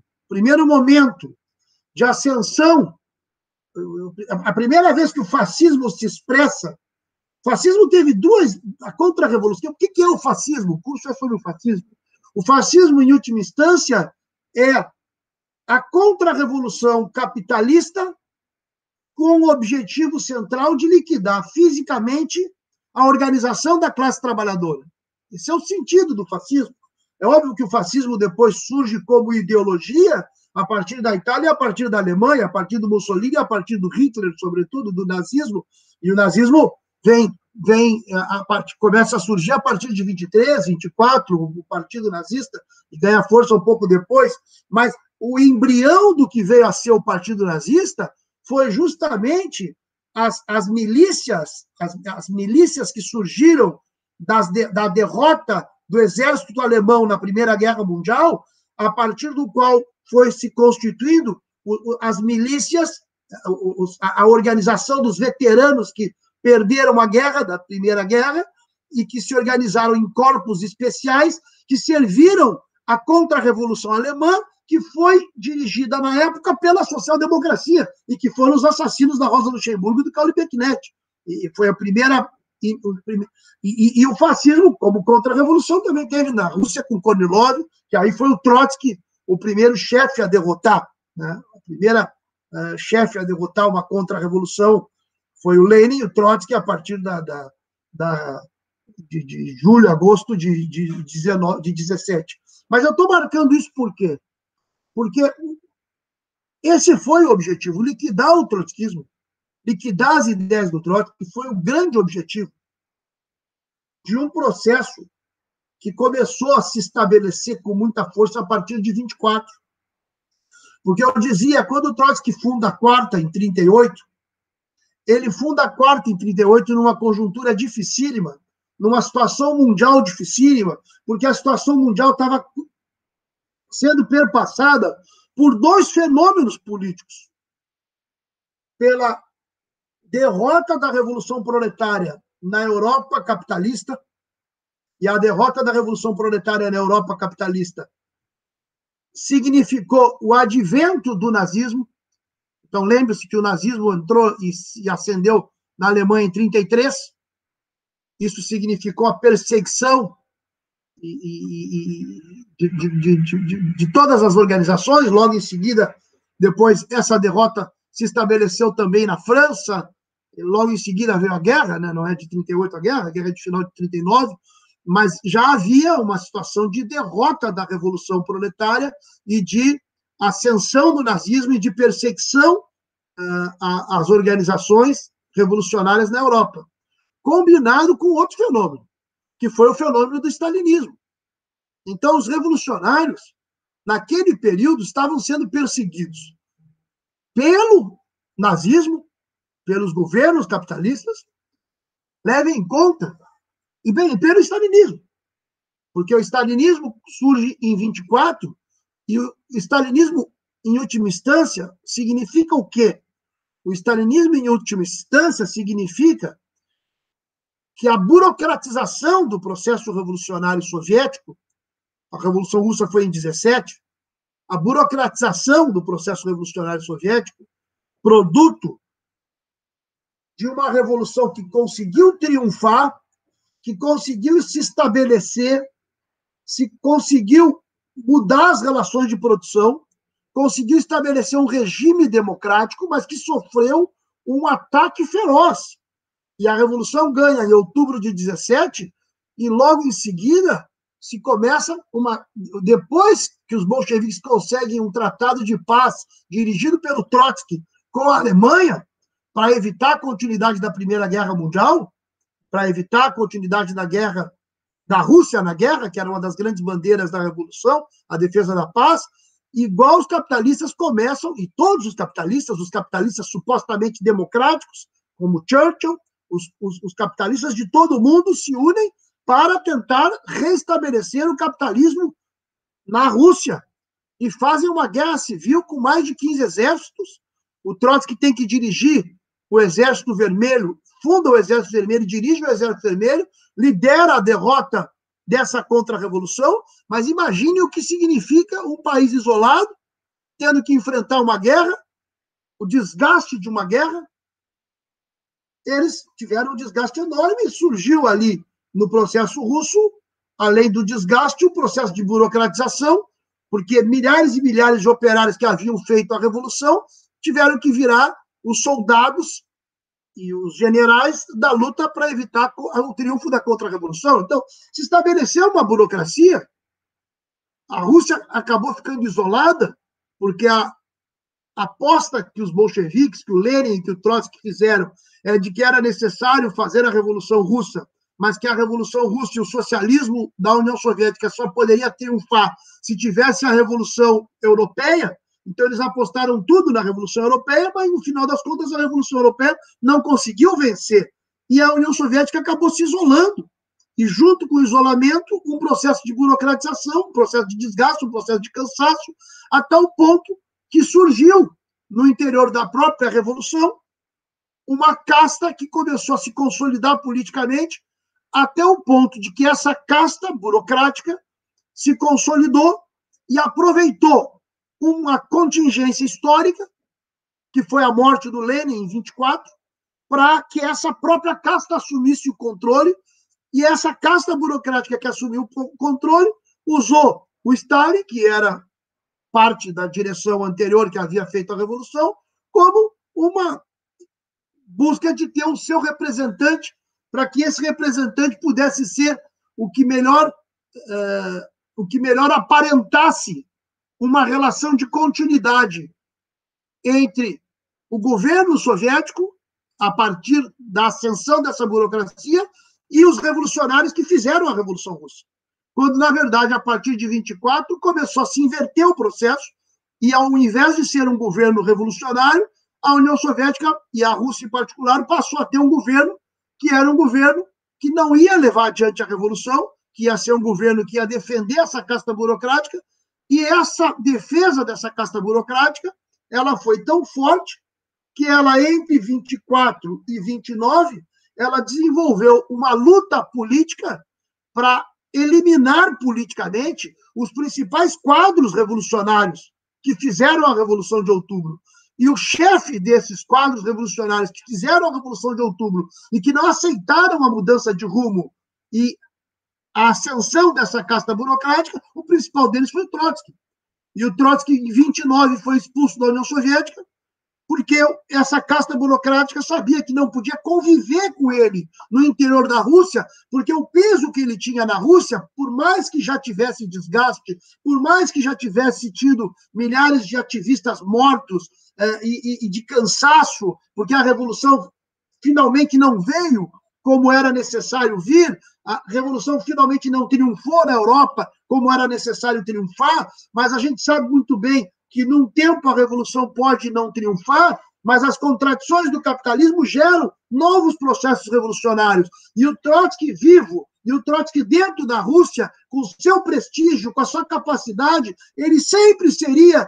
de ascensão, a primeira vez que o fascismo se expressa. O fascismo teve a contra-revolução. O que é o fascismo? O curso é sobre o fascismo. O fascismo, em última instância, é a contra-revolução capitalista com o objetivo central de liquidar fisicamente a organização da classe trabalhadora. Esse é o sentido do fascismo. É óbvio que o fascismo depois surge como ideologia a partir da Itália, a partir da Alemanha, a partir do Mussolini, a partir do Hitler, sobretudo, do nazismo, e o nazismo vem começa a surgir a partir de 23, 24, o Partido Nazista, e ganha força um pouco depois, mas o embrião do que veio a ser o Partido Nazista foi justamente as milícias que surgiram da derrota do exército alemão na Primeira Guerra Mundial, a partir do qual foi se constituindo as milícias, a organização dos veteranos que perderam a guerra, da Primeira Guerra, e que se organizaram em corpos especiais que serviram à contra-revolução alemã, que foi dirigida na época pela social-democracia, e que foram os assassinos da Rosa Luxemburgo e do Karl Liebknecht. E foi a primeira... E o fascismo, como contra-revolução, também teve na Rússia com Kornilov, que aí foi o Trotsky, o primeiro chefe a derrotar, né? A primeira chefe a derrotar uma contra-revolução foi o Lenin, e o Trotsky a partir de julho, agosto de 17. Mas eu estou marcando isso por quê? Porque esse foi o objetivo, liquidar o trotskismo, liquidar as ideias do Trotsky, que foi o grande objetivo de um processo que começou a se estabelecer com muita força a partir de 24. Porque eu dizia, quando o Trotsky funda a Quarta em 38, ele funda a Quarta em 38 numa conjuntura dificílima, numa situação mundial dificílima, porque a situação mundial estava sendo perpassada por dois fenômenos políticos. Pela derrota da Revolução Proletária na Europa capitalista, e a derrota da Revolução Proletária na Europa capitalista significou o advento do nazismo. Então, lembre-se que o nazismo entrou e ascendeu na Alemanha em 33. Isso significou a perseguição de todas as organizações. Logo em seguida, depois, essa derrota se estabeleceu também na França. Logo em seguida veio a guerra, né? Não é de 38 a guerra é de final de 39, mas já havia uma situação de derrota da Revolução Proletária e de ascensão do nazismo e de perseguição às organizações revolucionárias na Europa, combinado com outro fenômeno, que foi o fenômeno do stalinismo. Então, os revolucionários, naquele período, estavam sendo perseguidos pelo nazismo, pelos governos capitalistas, levem em conta, e bem, pelo stalinismo, porque o stalinismo surge em 24, e o stalinismo, em última instância, significa o quê? O stalinismo, em última instância, significa que a burocratização do processo revolucionário soviético, a Revolução Russa foi em 17, a burocratização do processo revolucionário soviético, produto de uma revolução que conseguiu triunfar, que conseguiu se estabelecer, se conseguiu mudar as relações de produção, conseguiu estabelecer um regime democrático, mas que sofreu um ataque feroz. E a Revolução ganha em outubro de 17, e logo em seguida se começa depois que os bolcheviques conseguem um tratado de paz dirigido pelo Trotsky com a Alemanha, para evitar a continuidade da Primeira Guerra Mundial, para evitar a continuidade da guerra, da Rússia na guerra, que era uma das grandes bandeiras da Revolução, a defesa da paz, igual os capitalistas começam, e todos os capitalistas supostamente democráticos, como Churchill, os capitalistas de todo o mundo se unem para tentar restabelecer o capitalismo na Rússia, e fazem uma guerra civil com mais de 15 exércitos. O Trotsky tem que dirigir o Exército Vermelho, funda o Exército Vermelho, dirige o Exército Vermelho, lidera a derrota dessa contra-revolução, mas imagine o que significa um país isolado, tendo que enfrentar uma guerra, o desgaste de uma guerra. Eles tiveram um desgaste enorme, e surgiu ali, no processo russo, além do desgaste, o processo de burocratização, porque milhares e milhares de operários que haviam feito a revolução tiveram que virar os soldados e os generais da luta para evitar o triunfo da contra-revolução. Então, se estabeleceu uma burocracia, a Rússia acabou ficando isolada, porque aposta que os bolcheviques, que o Lenin e que o Trotsky fizeram, de que era necessário fazer a Revolução Russa, mas que a Revolução Russa e o socialismo da União Soviética só poderia triunfar se tivesse a Revolução Europeia. Então, eles apostaram tudo na Revolução Europeia, mas, no final das contas, a Revolução Europeia não conseguiu vencer. E a União Soviética acabou se isolando. E, junto com o isolamento, um processo de burocratização, um processo de desgaste, um processo de cansaço, a tal ponto que surgiu, no interior da própria Revolução, uma casta que começou a se consolidar politicamente, até o ponto de que essa casta burocrática se consolidou e aproveitou uma contingência histórica, que foi a morte do Lenin em 24, para que essa própria casta assumisse o controle, e essa casta burocrática que assumiu o controle usou o Stalin, que era parte da direção anterior que havia feito a Revolução, como uma busca de ter o seu representante, para que esse representante pudesse ser o que melhor aparentasse uma relação de continuidade entre o governo soviético, a partir da ascensão dessa burocracia, e os revolucionários que fizeram a Revolução Russa. Quando, na verdade, a partir de 24, começou a se inverter o processo, e ao invés de ser um governo revolucionário, a União Soviética, e a Rússia em particular, passou a ter um governo que era um governo que não ia levar adiante a Revolução, que ia ser um governo que ia defender essa casta burocrática, e essa defesa dessa casta burocrática, ela foi tão forte que ela, entre 24 e 29, ela desenvolveu uma luta política para eliminar politicamente os principais quadros revolucionários que fizeram a Revolução de Outubro. E o chefe desses quadros revolucionários que fizeram a Revolução de Outubro e que não aceitaram a mudança de rumo e a ascensão dessa casta burocrática, o principal deles foi o Trotsky. E o Trotsky, em 29, foi expulso da União Soviética, porque essa casta burocrática sabia que não podia conviver com ele no interior da Rússia, porque o peso que ele tinha na Rússia, por mais que já tivesse desgaste, por mais que já tivesse tido milhares de ativistas mortos e de cansaço, porque a Revolução finalmente não veio como era necessário vir, a Revolução finalmente não triunfou na Europa como era necessário triunfar, mas a gente sabe muito bem que, num tempo, a Revolução pode não triunfar, mas as contradições do capitalismo geram novos processos revolucionários. E o Trotsky vivo, e o Trotsky dentro da Rússia, com o seu prestígio, com a sua capacidade, ele sempre seria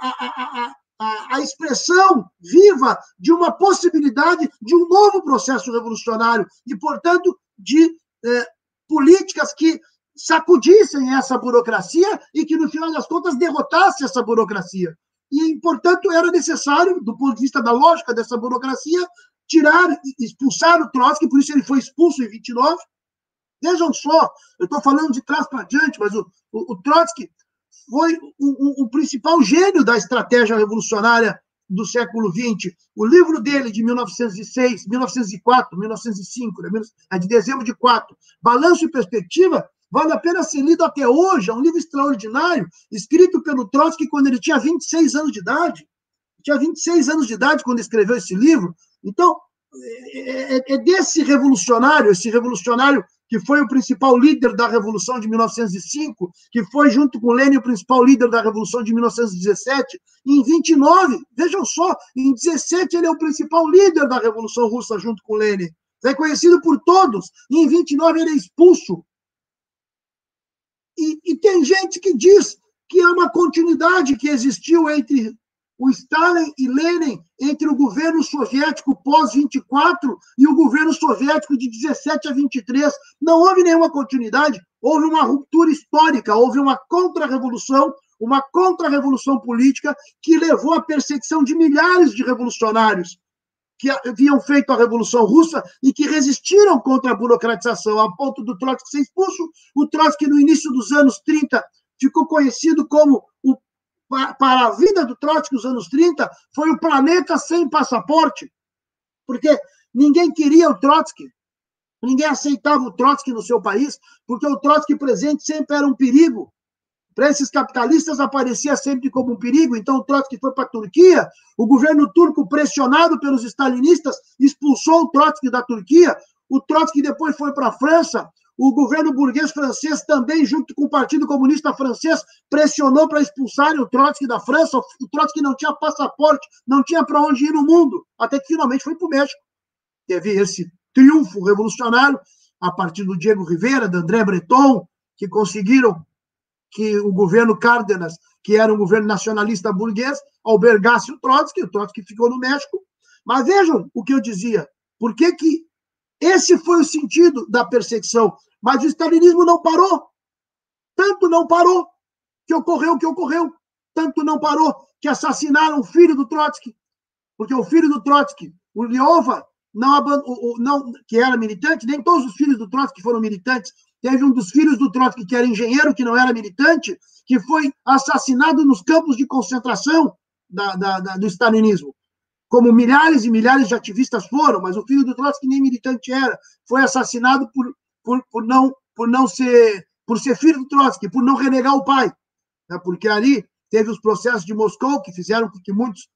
a expressão viva de uma possibilidade de um novo processo revolucionário e, portanto, de políticas que sacudissem essa burocracia e que, no final das contas, derrotasse essa burocracia. E, portanto, era necessário, do ponto de vista da lógica dessa burocracia, expulsar o Trotsky, por isso ele foi expulso em 29. Vejam só, eu estou falando de trás para diante, mas o Trotsky foi o principal gênio da estratégia revolucionária do século XX. O livro dele, de 1906, 1904, 1905, de dezembro de 4, Balanço e Perspectiva, vale a pena ser lido até hoje. É um livro extraordinário, escrito pelo Trotsky quando ele tinha 26 anos de idade. Tinha 26 anos de idade quando escreveu esse livro. Então, é desse revolucionário, esse revolucionário que foi o principal líder da Revolução de 1905, que foi, junto com Lenin, o principal líder da Revolução de 1917, em 29, vejam só, em 17 ele é o principal líder da Revolução Russa, junto com Lenin. É conhecido por todos, e em 29 ele é expulso. E tem gente que diz que há uma continuidade que existiu entre o Stalin e Lenin, entre o governo soviético pós-24 e o governo soviético de 17 a 23. Não houve nenhuma continuidade, houve uma ruptura histórica, houve uma contra-revolução política que levou à perseguição de milhares de revolucionários que haviam feito a Revolução Russa e que resistiram contra a burocratização, a ponto do Trotsky ser expulso. O Trotsky, no início dos anos 30, ficou conhecido como para a vida do Trotsky nos anos 30, foi o planeta sem passaporte, porque ninguém queria o Trotsky, ninguém aceitava o Trotsky no seu país, porque o Trotsky presente sempre era um perigo. para esses capitalistas aparecia sempre como um perigo. Então o Trotsky foi para a Turquia, o governo turco, pressionado pelos stalinistas, expulsou o Trotsky da Turquia, o Trotsky depois foi para a França, o governo burguês francês também, junto com o Partido Comunista Francês, pressionou para expulsarem o Trotsky da França. O Trotsky não tinha passaporte, não tinha para onde ir no mundo, até que finalmente foi para o México. Teve esse triunfo revolucionário a partir do Diego Rivera, do André Breton, que conseguiram que o governo Cárdenas, que era um governo nacionalista burguês, albergasse o Trotsky ficou no México. Mas vejam o que eu dizia, por que esse foi o sentido da perseguição, mas o stalinismo não parou, tanto não parou que ocorreu o que ocorreu, tanto não parou que assassinaram o filho do Trotsky, porque o filho do Trotsky, o Lyova, não, que era militante, nem todos os filhos do Trotsky foram militantes. Teve um dos filhos do Trotsky que era engenheiro, que não era militante, que foi assassinado nos campos de concentração do stalinismo. Como milhares e milhares de ativistas foram, mas o filho do Trotsky nem militante era. Foi assassinado por ser filho do Trotsky, por não renegar o pai. Né? Porque ali teve os processos de Moscou que fizeram com que muitos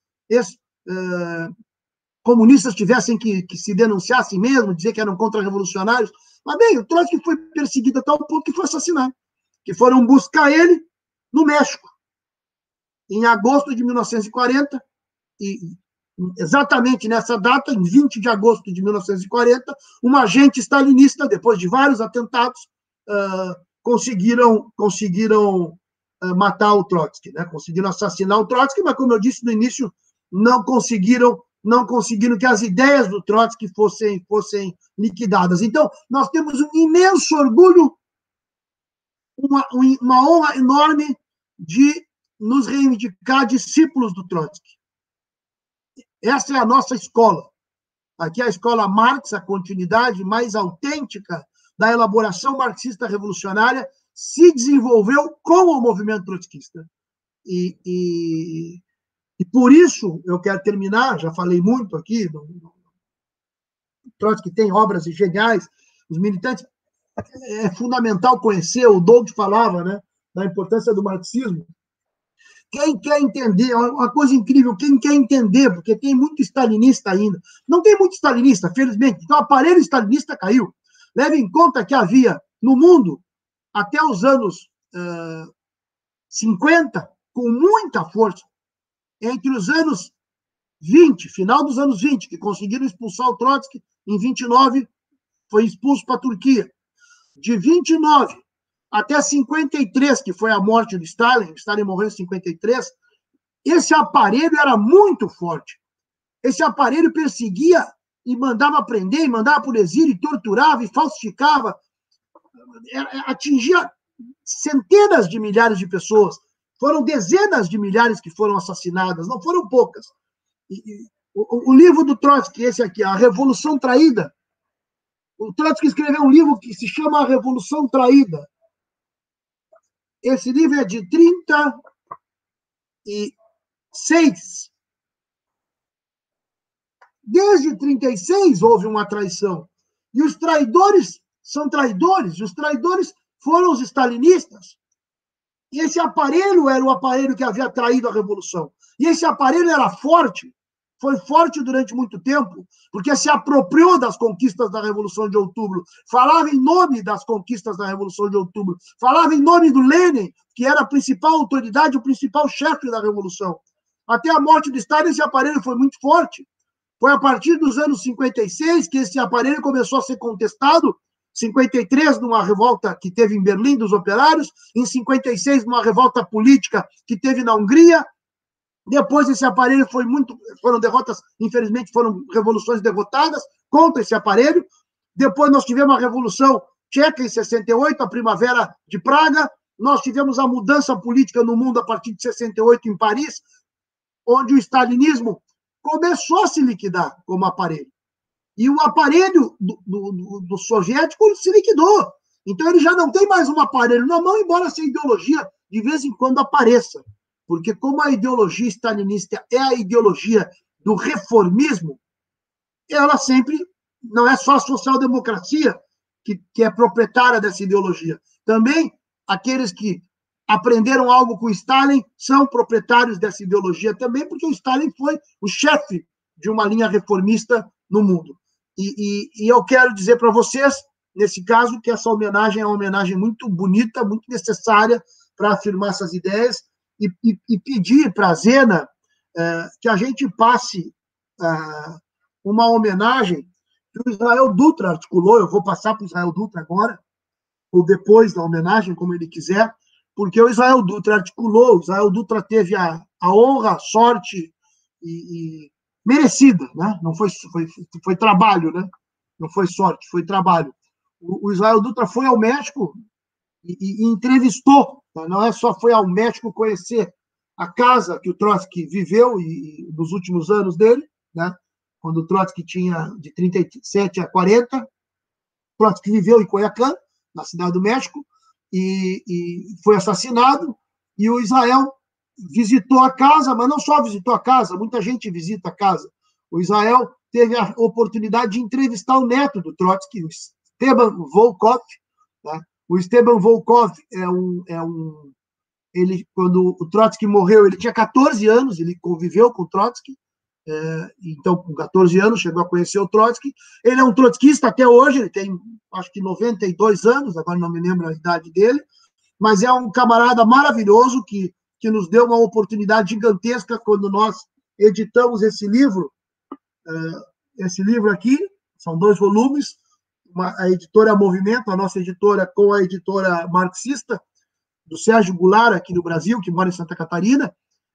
comunistas tivessem que se denunciassem mesmo, dizer que eram contra-revolucionários. Mas, bem, o Trotsky foi perseguido a tal ponto que foi assassinado. Que foram buscar ele no México, em agosto de 1940, e exatamente nessa data, em 20 de agosto de 1940, um agente stalinista, depois de vários atentados, conseguiram matar o Trotsky, né? Conseguiram assassinar o Trotsky, mas, como eu disse no início, não conseguiram que as ideias do Trotsky fossem liquidadas. Então, nós temos um imenso orgulho, uma honra enorme de nos reivindicar discípulos do Trotsky. Essa é a nossa escola. Aqui é a escola Marx, a continuidade mais autêntica da elaboração marxista revolucionária, se desenvolveu com o movimento trotskista. E por isso, eu quero terminar, já falei muito aqui, Trotsky tem obras geniais, os militantes, é fundamental conhecer, o Doug falava, né, da importância do marxismo. Quem quer entender, uma coisa incrível, quem quer entender, porque tem muito stalinista ainda, não tem muito stalinista, felizmente, então o aparelho stalinista caiu. Leve em conta que havia no mundo, até os anos 50, com muita força, entre os anos 20, final dos anos 20, que conseguiram expulsar o Trotsky, em 29 foi expulso para a Turquia. De 29 até 53, que foi a morte do Stalin morreu em 53, esse aparelho era muito forte. Esse aparelho perseguia e mandava prender, e mandava para o exílio, e torturava, e falsificava, atingia centenas de milhares de pessoas. Foram dezenas de milhares que foram assassinadas, não foram poucas. O livro do Trotsky, esse aqui, A Revolução Traída, o Trotsky escreveu um livro que se chama A Revolução Traída. Esse livro é de 36. Desde 36 houve uma traição. E os traidores são traidores, e os traidores foram os stalinistas. E esse aparelho era o aparelho que havia traído a revolução. E esse aparelho era forte, foi forte durante muito tempo, porque se apropriou das conquistas da Revolução de Outubro, falava em nome das conquistas da Revolução de Outubro, falava em nome do Lenin, que era a principal autoridade, o principal chefe da Revolução. Até a morte do Stalin, esse aparelho foi muito forte. Foi a partir dos anos 56 que esse aparelho começou a ser contestado, 53, numa revolta que teve em Berlim dos operários, em 56, numa revolta política que teve na Hungria. Depois esse aparelho foram derrotas, infelizmente foram revoluções derrotadas contra esse aparelho. Depois nós tivemos a Revolução Tcheca em 68, a Primavera de Praga. Nós tivemos a mudança política no mundo a partir de 68 em Paris, onde o stalinismo começou a se liquidar como aparelho. E o aparelho do soviético se liquidou. Então ele já não tem mais um aparelho na mão, embora essa ideologia de vez em quando apareça. Porque como a ideologia stalinista é a ideologia do reformismo, ela sempre, não é só a social-democracia que é proprietária dessa ideologia. Também aqueles que aprenderam algo com Stalin, são proprietários dessa ideologia também, porque o Stalin foi o chefe de uma linha reformista no mundo. E eu quero dizer para vocês, nesse caso, que essa homenagem é uma homenagem muito bonita, muito necessária para afirmar essas ideias e pedir para a Zena que a gente passe uma homenagem que o Israel Dutra articulou. Eu vou passar para o Israel Dutra agora, ou depois da homenagem, como ele quiser, porque o Israel Dutra articulou, o Israel Dutra teve a honra, a sorte e merecida, né? Não foi trabalho, né? Não foi sorte, foi trabalho. O Israel Dutra foi ao México e entrevistou, tá? Não é só foi ao México conhecer a casa que o Trotsky viveu e nos últimos anos dele, né? Quando o Trotsky tinha de 37 a 40, Trotsky viveu em Coyoacán, na cidade do México, e foi assassinado, e o Israel visitou a casa, mas não só visitou a casa, muita gente visita a casa. O Israel teve a oportunidade de entrevistar o neto do Trotsky, o Esteban Volkov. Tá? O Esteban Volkov ele, quando o Trotsky morreu, ele tinha 14 anos, ele conviveu com o Trotsky, então, com 14 anos, chegou a conhecer o Trotsky. Ele é um trotskista até hoje, ele tem, acho que 92 anos, agora não me lembro a idade dele, mas é um camarada maravilhoso que nos deu uma oportunidade gigantesca quando nós editamos esse livro aqui, são 2 volumes, a editora Movimento, a nossa editora com a editora marxista, do Sérgio Goulart, aqui no Brasil, que mora em Santa Catarina.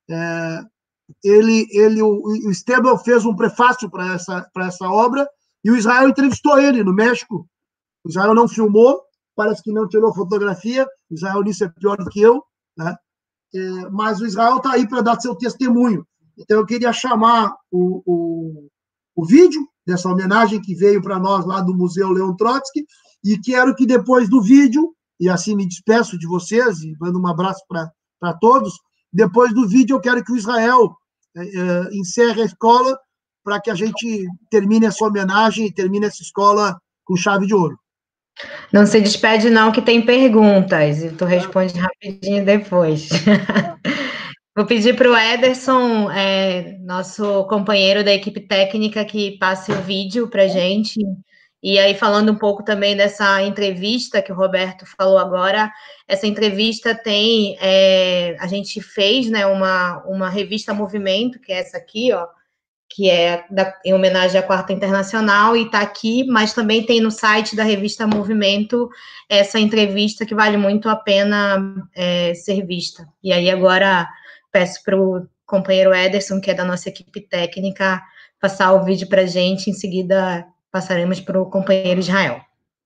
O Esteban fez um prefácio para essa obra, e o Israel entrevistou ele no México. O Israel não filmou, parece que não tirou fotografia, o Israel nisso é pior do que eu, né? Mas o Israel está aí para dar seu testemunho. Então, eu queria chamar o vídeo dessa homenagem que veio para nós lá do Museu Leon Trotsky, e quero que depois do vídeo, e assim me despeço de vocês, e mando um abraço para todos, depois do vídeo eu quero que o Israel encerre a escola para que a gente termine essa homenagem e termine essa escola com chave de ouro. Não se despede não, que tem perguntas, e tu responde rapidinho depois. Vou pedir para o Ederson, nosso companheiro da equipe técnica, que passe o vídeo para a gente. E aí, falando um pouco também dessa entrevista que o Roberto falou agora, essa entrevista tem, a gente fez, né, uma revista Movimento, que é essa aqui, ó, que é em homenagem à Quarta Internacional, e está aqui, mas também tem no site da revista Movimento essa entrevista que vale muito a pena ser vista. E aí agora peço para o companheiro Ederson, que é da nossa equipe técnica, passar o vídeo para a gente, em seguida passaremos para o companheiro Israel.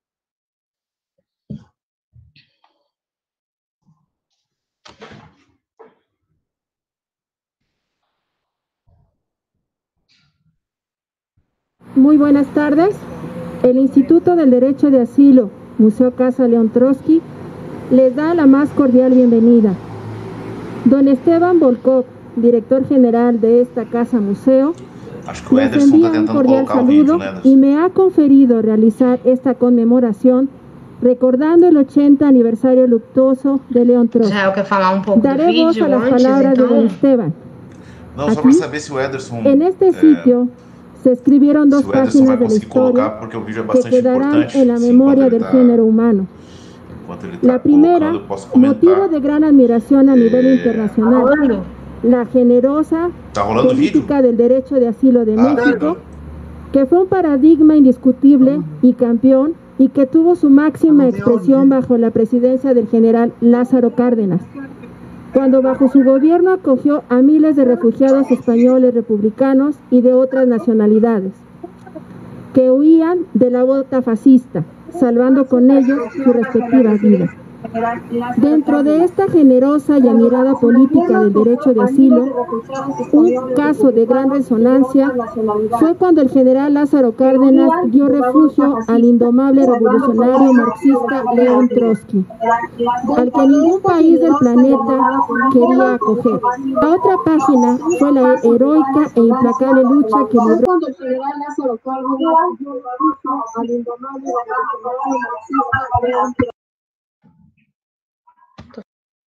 Muy buenas tardes. El Instituto del Derecho de Asilo, Museo Casa León Trotsky, les da la más cordial bienvenida. Don Esteban Volkov, director general de esta casa museo, les envía un cordial saludo y me ha conferido realizar esta conmemoración recordando el 80 aniversario luctuoso de León Trotsky. Daré voz a las palabras de don Esteban. Não, só para saber se o Ederson... En este sitio se escribieron 2 páginas de la historia que quedarán en la memoria del género humano. La primera, motivo de gran admiración a nivel internacional, la generosa política del derecho de asilo de México, que fue un paradigma indiscutible y campeón, y que tuvo su máxima expresión bajo la presidencia del general Lázaro Cárdenas, cuando bajo su gobierno acogió a miles de refugiados españoles republicanos y de otras nacionalidades, que huían de la bota fascista, salvando con ellos sus respectivas vidas. Dentro de esta generosa y admirada política del derecho de asilo, un caso de gran resonancia fue cuando el general Lázaro Cárdenas dio refugio al indomable revolucionario marxista León Trotsky, al que ningún país del planeta quería acoger. La otra página fue la heroica e implacable lucha que libró cuando el general Lázaro Cárdenas dio refugio al indomable revolucionario marxista León Trotsky.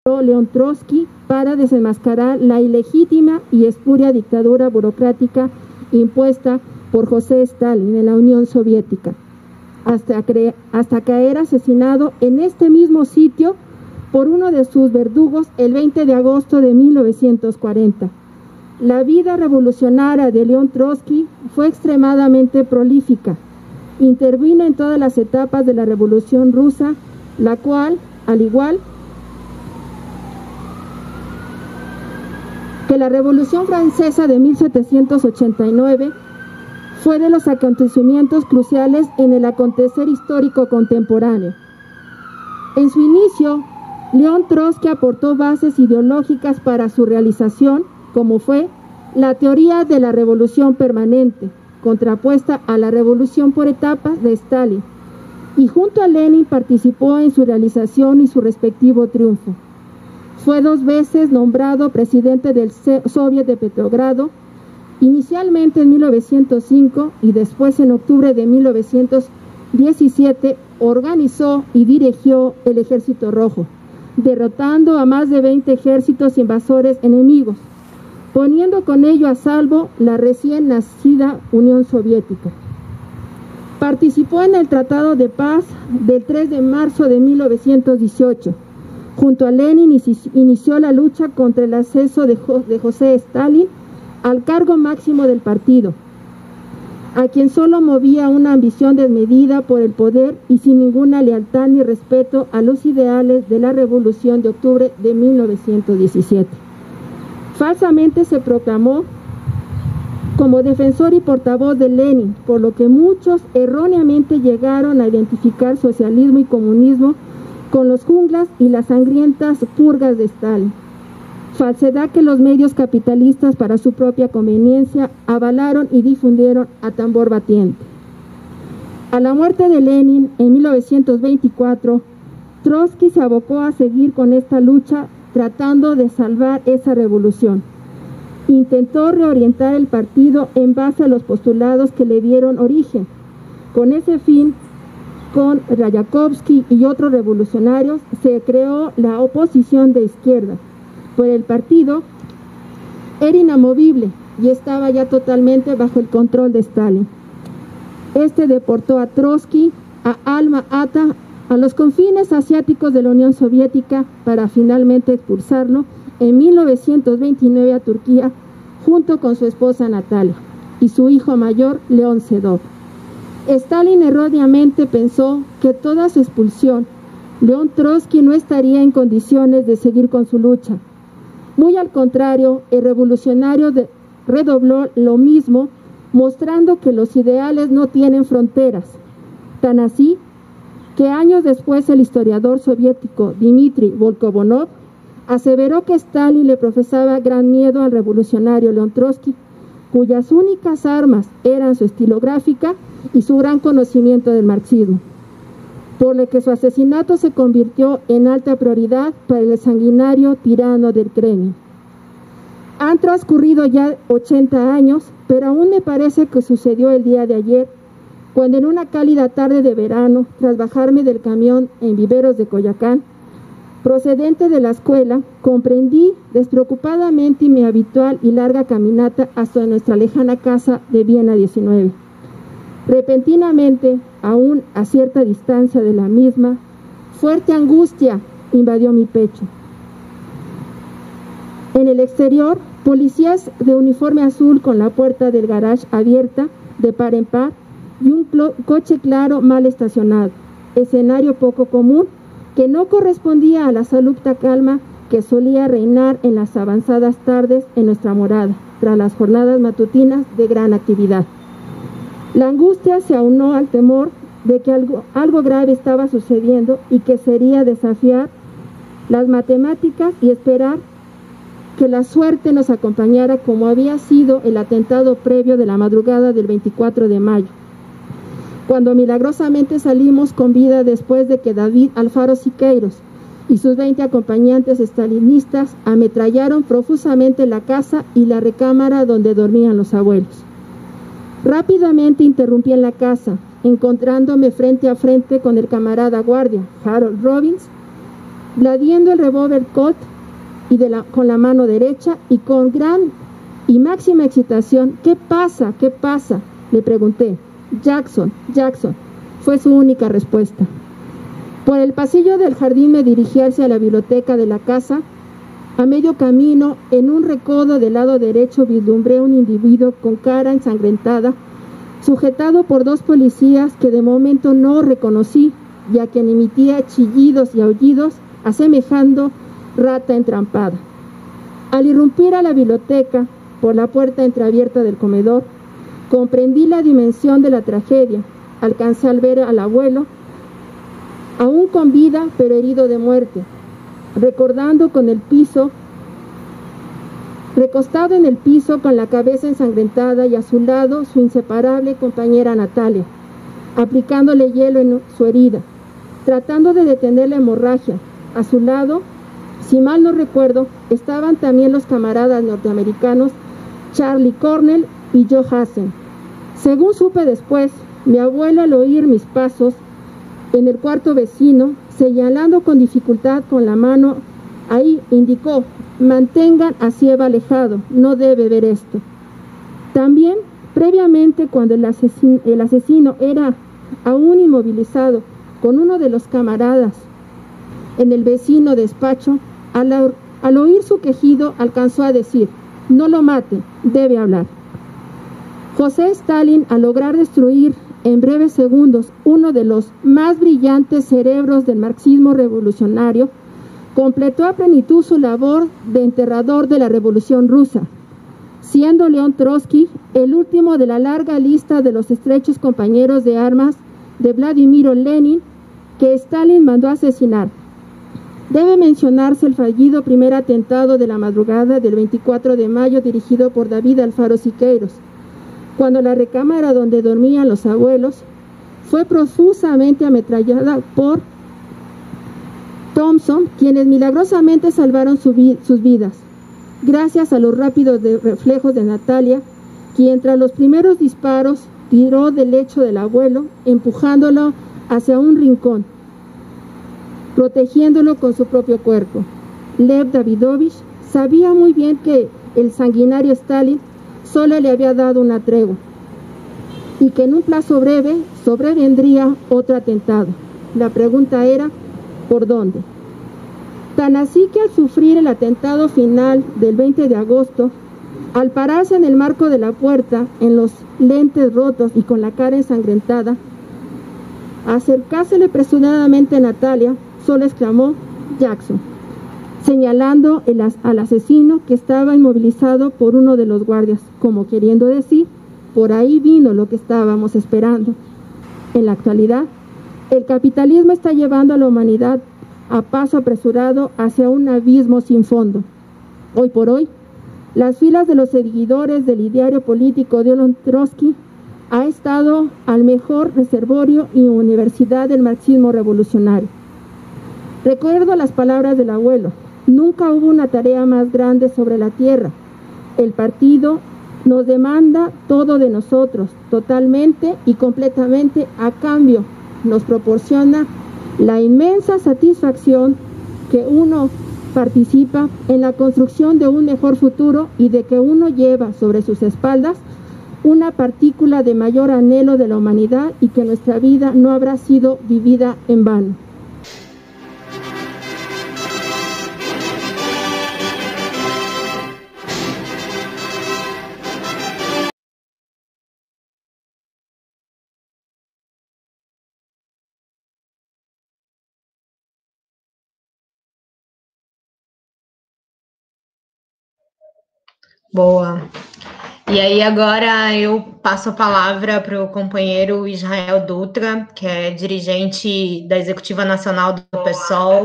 León Trotsky para desenmascarar la ilegítima y espuria dictadura burocrática impuesta por José Stalin en la Unión Soviética, hasta caer asesinado en este mismo sitio por uno de sus verdugos el 20 de agosto de 1940. La vida revolucionaria de León Trotsky fue extremadamente prolífica. Intervino en todas las etapas de la Revolución Rusa, la cual, al igual que la Revolución Francesa de 1789, fue de los acontecimientos cruciales en el acontecer histórico contemporáneo. En su inicio, León Trotsky aportó bases ideológicas para su realización, como fue la teoría de la revolución permanente, contrapuesta a la revolución por etapas de Stalin, y junto a Lenin participó en su realización y su respectivo triunfo. Fue 2 veces nombrado presidente del Soviet de Petrogrado, inicialmente en 1905 y después en octubre de 1917 organizó y dirigió el Ejército Rojo, derrotando a más de 20 ejércitos invasores enemigos, poniendo con ello a salvo la recién nacida Unión Soviética. Participó en el Tratado de Paz del 3 de marzo de 1918. Junto a Lenin inició la lucha contra el ascenso de José Stalin al cargo máximo del partido, a quien solo movía una ambición desmedida por el poder y sin ninguna lealtad ni respeto a los ideales de la Revolución de octubre de 1917. Falsamente se proclamó como defensor y portavoz de Lenin, por lo que muchos erróneamente llegaron a identificar socialismo y comunismo con los junglas y las sangrientas purgas de Stalin. Falsedad que los medios capitalistas para su propia conveniencia avalaron y difundieron a tambor batiente. A la muerte de Lenin en 1924, Trotsky se abocó a seguir con esta lucha tratando de salvar esa revolución. Intentó reorientar el partido en base a los postulados que le dieron origen. Con ese fin, con Rayakovsky y otros revolucionarios, se creó la oposición de izquierda, pues el partido era inamovible y estaba ya totalmente bajo el control de Stalin. Este deportó a Trotsky a Alma-Ata, a los confines asiáticos de la Unión Soviética, para finalmente expulsarlo en 1929 a Turquía, junto con su esposa Natalia y su hijo mayor, León Sedov. Stalin erróneamente pensó que toda su expulsión, León Trotsky no estaría en condiciones de seguir con su lucha. Muy al contrario, el revolucionario redobló lo mismo, mostrando que los ideales no tienen fronteras. Tan así que años después el historiador soviético Dmitry Volkovanov aseveró que Stalin le profesaba gran miedo al revolucionario León Trotsky, cuyas únicas armas eran su estilográfica y su gran conocimiento del marxismo, por lo que su asesinato se convirtió en alta prioridad para el sanguinario tirano del Kremlin. Han transcurrido ya 80 años, pero aún me parece que sucedió el día de ayer, cuando en una cálida tarde de verano, tras bajarme del camión en Viveros de Coyoacán, procedente de la escuela, comprendí despreocupadamente mi habitual y larga caminata hasta nuestra lejana casa de Viena 19. Repentinamente, aún a cierta distancia de la misma, fuerte angustia invadió mi pecho. En el exterior, policías de uniforme azul con la puerta del garage abierta de par en par y un coche claro mal estacionado, escenario poco común que no correspondía a la absoluta calma que solía reinar en las avanzadas tardes en nuestra morada, tras las jornadas matutinas de gran actividad. La angustia se aunó al temor de que algo grave estaba sucediendo y que sería desafiar las matemáticas y esperar que la suerte nos acompañara, como había sido el atentado previo de la madrugada del 24 de mayo, cuando milagrosamente salimos con vida después de que David Alfaro Siqueiros y sus 20 acompañantes estalinistas ametrallaron profusamente la casa y la recámara donde dormían los abuelos. Rápidamente interrumpí en la casa, encontrándome frente a frente con el camarada guardia, Harold Robbins, bladiendo el revólver Colt con la mano derecha y con gran y máxima excitación. ¿Qué pasa? ¿Qué pasa?, le pregunté. Jackson, Jackson, fue su única respuesta. Por el pasillo del jardín me dirigí hacia la biblioteca de la casa. A medio camino, en un recodo del lado derecho, vislumbré un individuo con cara ensangrentada, sujetado por 2 policías que de momento no reconocí, y a quien emitía chillidos y aullidos, asemejando rata entrampada. Al irrumpir a la biblioteca por la puerta entreabierta del comedor, comprendí la dimensión de la tragedia. Alcancé a ver al abuelo, aún con vida, pero herido de muerte, recostado en el piso con la cabeza ensangrentada, y a su lado su inseparable compañera Natalia, aplicándole hielo en su herida, tratando de detener la hemorragia. A su lado, si mal no recuerdo, estaban también los camaradas norteamericanos Charlie Cornell y Joe Hassen. Según supe después, mi abuela, al oír mis pasos en el cuarto vecino, señalando con dificultad con la mano, ahí indicó: mantengan a Sieva alejado, no debe ver esto. También, previamente, cuando el asesino era aún inmovilizado con uno de los camaradas en el vecino despacho, al oír su quejido, alcanzó a decir: no lo mate, debe hablar. José Stalin, al lograr destruir en breves segundos uno de los más brillantes cerebros del marxismo revolucionario, completó a plenitud su labor de enterrador de la Revolución Rusa, siendo León Trotsky el último de la larga lista de los estrechos compañeros de armas de Vladimir Lenin que Stalin mandó asesinar. Debe mencionarse el fallido primer atentado de la madrugada del 24 de mayo dirigido por David Alfaro Siqueiros, cuando la recámara donde dormían los abuelos fue profusamente ametrallada por Thompson, quienes milagrosamente salvaron sus vidas, gracias a los rápidos reflejos de Natalia, quien tras los primeros disparos tiró del lecho del abuelo, empujándolo hacia un rincón, protegiéndolo con su propio cuerpo. Lev Davidovich sabía muy bien que el sanguinario Stalin solo le había dado una tregua y que en un plazo breve sobrevendría otro atentado. La pregunta era: ¿por dónde? Tan así que al sufrir el atentado final del 20 de agosto, al pararse en el marco de la puerta, en los lentes rotos y con la cara ensangrentada, acercársele apresuradamente a Natalia, solo exclamó: Jackson, señalando al asesino que estaba inmovilizado por uno de los guardias, como queriendo decir: por ahí vino lo que estábamos esperando. En la actualidad, el capitalismo está llevando a la humanidad a paso apresurado hacia un abismo sin fondo. Hoy por hoy, las filas de los seguidores del ideario político de León Trotsky ha estado al mejor reservorio y universidad del marxismo revolucionario. Recuerdo las palabras del abuelo: nunca hubo una tarea más grande sobre la tierra. El partido nos demanda todo de nosotros, totalmente y completamente. A cambio, nos proporciona la inmensa satisfacción que uno participa en la construcción de un mejor futuro y de que uno lleva sobre sus espaldas una partícula de mayor anhelo de la humanidad, y que nuestra vida no habrá sido vivida en vano. Boa. E aí agora eu passo a palavra para o companheiro Israel Dutra, que é dirigente da Executiva Nacional do PSOL,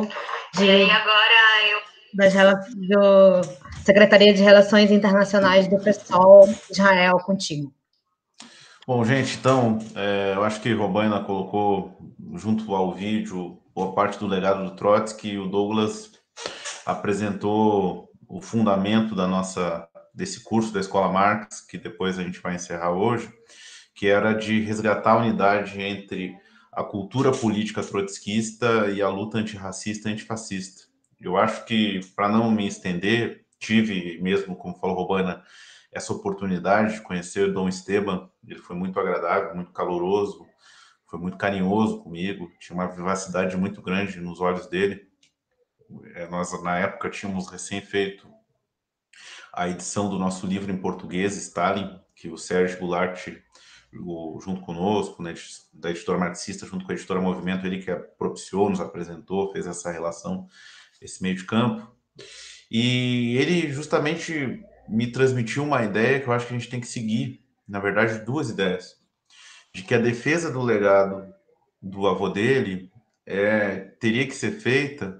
da Secretaria de Relações Internacionais do PSOL. Israel, contigo. Bom, gente, então, eu acho que Robaina colocou junto ao vídeo boa parte do legado do Trotsky, e o Douglas apresentou o fundamento desse curso da Escola Marx, que depois a gente vai encerrar hoje, que era de resgatar a unidade entre a cultura política trotskista e a luta antirracista e antifascista. Eu acho que, para não me estender, tive mesmo, como falou Robana, essa oportunidade de conhecer o Dom Esteban. Ele foi muito agradável, muito caloroso, foi muito carinhoso comigo, tinha uma vivacidade muito grande nos olhos dele. Nós, na época, tínhamos recém feito a edição do nosso livro em português, Stalin, que o Sérgio Goulart, junto conosco, né, da editora marxista, junto com a editora Movimento, ele que propiciou, nos apresentou, fez essa relação, esse meio de campo. E ele justamente me transmitiu uma ideia que eu acho que a gente tem que seguir, na verdade, duas ideias, de que a defesa do legado do avô dele teria que ser feita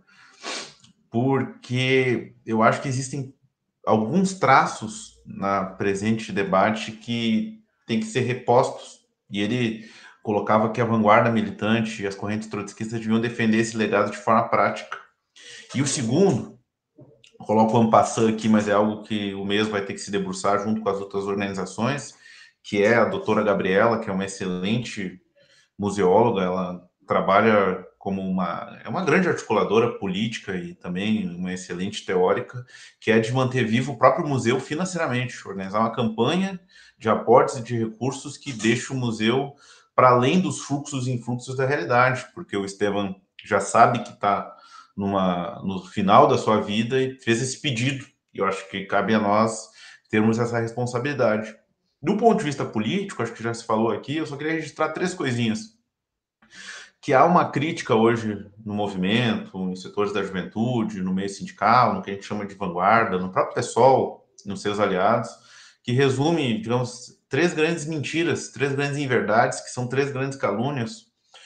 porque eu acho que existem alguns traços na presente debate que tem que ser repostos, e ele colocava que a vanguarda militante e as correntes trotskistas deviam defender esse legado de forma prática. E o segundo, coloco o en passant aqui, mas é algo que o mesmo vai ter que se debruçar junto com as outras organizações, que é a doutora Gabriela, que é uma excelente museóloga, ela trabalha como uma grande articuladora política e também uma excelente teórica, que é de manter vivo o próprio museu financeiramente, organizar uma campanha de aportes e de recursos que deixe o museu para além dos fluxos e influxos da realidade, porque o Esteban já sabe que está no final da sua vida e fez esse pedido, e eu acho que cabe a nós termos essa responsabilidade. Do ponto de vista político, acho que já se falou aqui, eu só queria registrar 3 coisinhas. Que há uma crítica hoje no movimento, em setores da juventude, no meio sindical, no que a gente chama de vanguarda, no próprio PSOL, nos seus aliados, que resume, digamos, 3 grandes mentiras, 3 grandes inverdades, que são 3 grandes calúnias,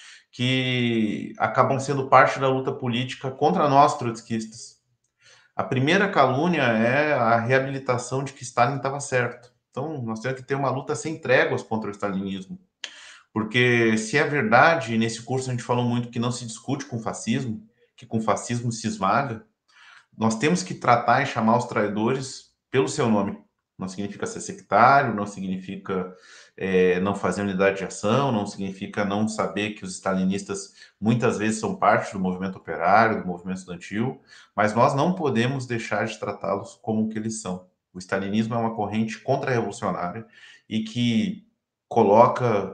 que acabam sendo parte da luta política contra nós, trotskistas. A primeira calúnia é a reabilitação de que Stalin estava certo. Então, nós temos que ter uma luta sem tréguas contra o stalinismo. Porque se é verdade, nesse curso a gente falou muito que não se discute com fascismo, que com fascismo se esmaga, nós temos que tratar e chamar os traidores pelo seu nome. Não significa ser sectário, não significa não fazer unidade de ação, não significa não saber que os stalinistas muitas vezes são parte do movimento operário, do movimento estudantil, mas nós não podemos deixar de tratá-los como o que eles são. O stalinismo é uma corrente contra-revolucionária e que coloca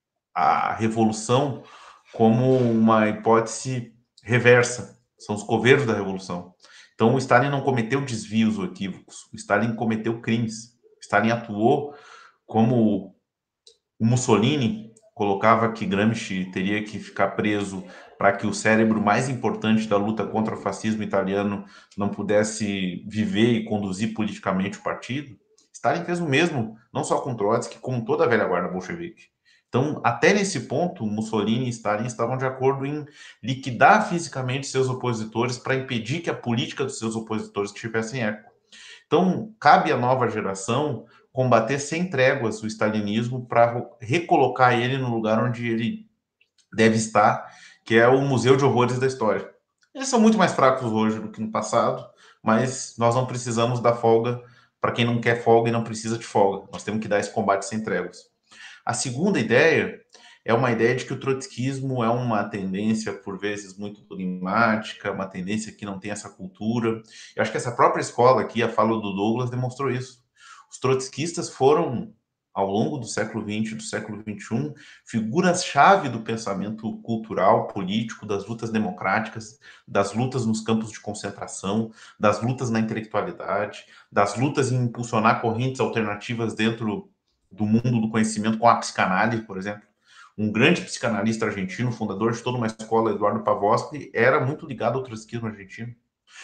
a revolução como uma hipótese reversa. São os coveiros da revolução. Então, o Stalin não cometeu desvios ou equívocos. O Stalin cometeu crimes. O Stalin atuou como o Mussolini colocava que Gramsci teria que ficar preso para que o cérebro mais importante da luta contra o fascismo italiano não pudesse viver e conduzir politicamente o partido. Stalin fez o mesmo, não só com Trotsky, como toda a velha guarda bolchevique. Então, até nesse ponto, Mussolini e Stalin estavam de acordo em liquidar fisicamente seus opositores para impedir que a política dos seus opositores tivessem eco. Então, cabe à nova geração combater sem tréguas o stalinismo para recolocar ele no lugar onde ele deve estar, que é o Museu de Horrores da História. Eles são muito mais fracos hoje do que no passado, mas nós não precisamos dar folga para quem não quer folga e não precisa de folga. Nós temos que dar esse combate sem tréguas. A segunda ideia é uma ideia de que o trotskismo é uma tendência, por vezes, muito dogmática, uma tendência que não tem essa cultura. Eu acho que essa própria escola aqui, a fala do Douglas, demonstrou isso. Os trotskistas foram, ao longo do século XX e do século XXI, figuras-chave do pensamento cultural, político, das lutas democráticas, das lutas nos campos de concentração, das lutas na intelectualidade, das lutas em impulsionar correntes alternativas dentro do mundo do conhecimento, com a psicanálise, por exemplo. Um grande psicanalista argentino, fundador de toda uma escola, Eduardo Pavlovsky, era muito ligado ao trotskismo argentino.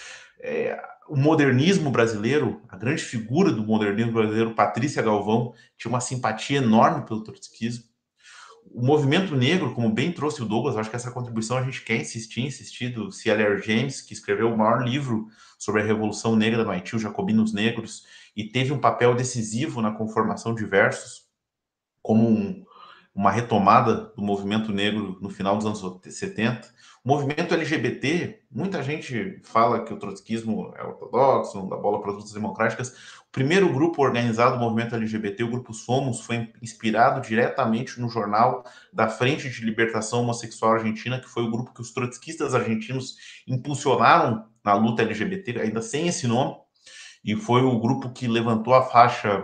O modernismo brasileiro, a grande figura do modernismo brasileiro, Patrícia Galvão, tinha uma simpatia enorme pelo trotskismo. O movimento negro, como bem trouxe o Douglas, acho que essa contribuição a gente quer insistir do C.L.R. James, que escreveu o maior livro sobre a Revolução Negra no Haiti, os Jacobinos Negros, e teve um papel decisivo na conformação de versos, como uma retomada do movimento negro no final dos anos 70. O movimento LGBT, muita gente fala que o trotskismo é ortodoxo, da bola para as lutas democráticas. O primeiro grupo organizado do movimento LGBT, o Grupo Somos, foi inspirado diretamente no jornal da Frente de Libertação Homossexual Argentina, que foi o grupo que os trotskistas argentinos impulsionaram na luta LGBT, ainda sem esse nome, e foi o grupo que levantou a faixa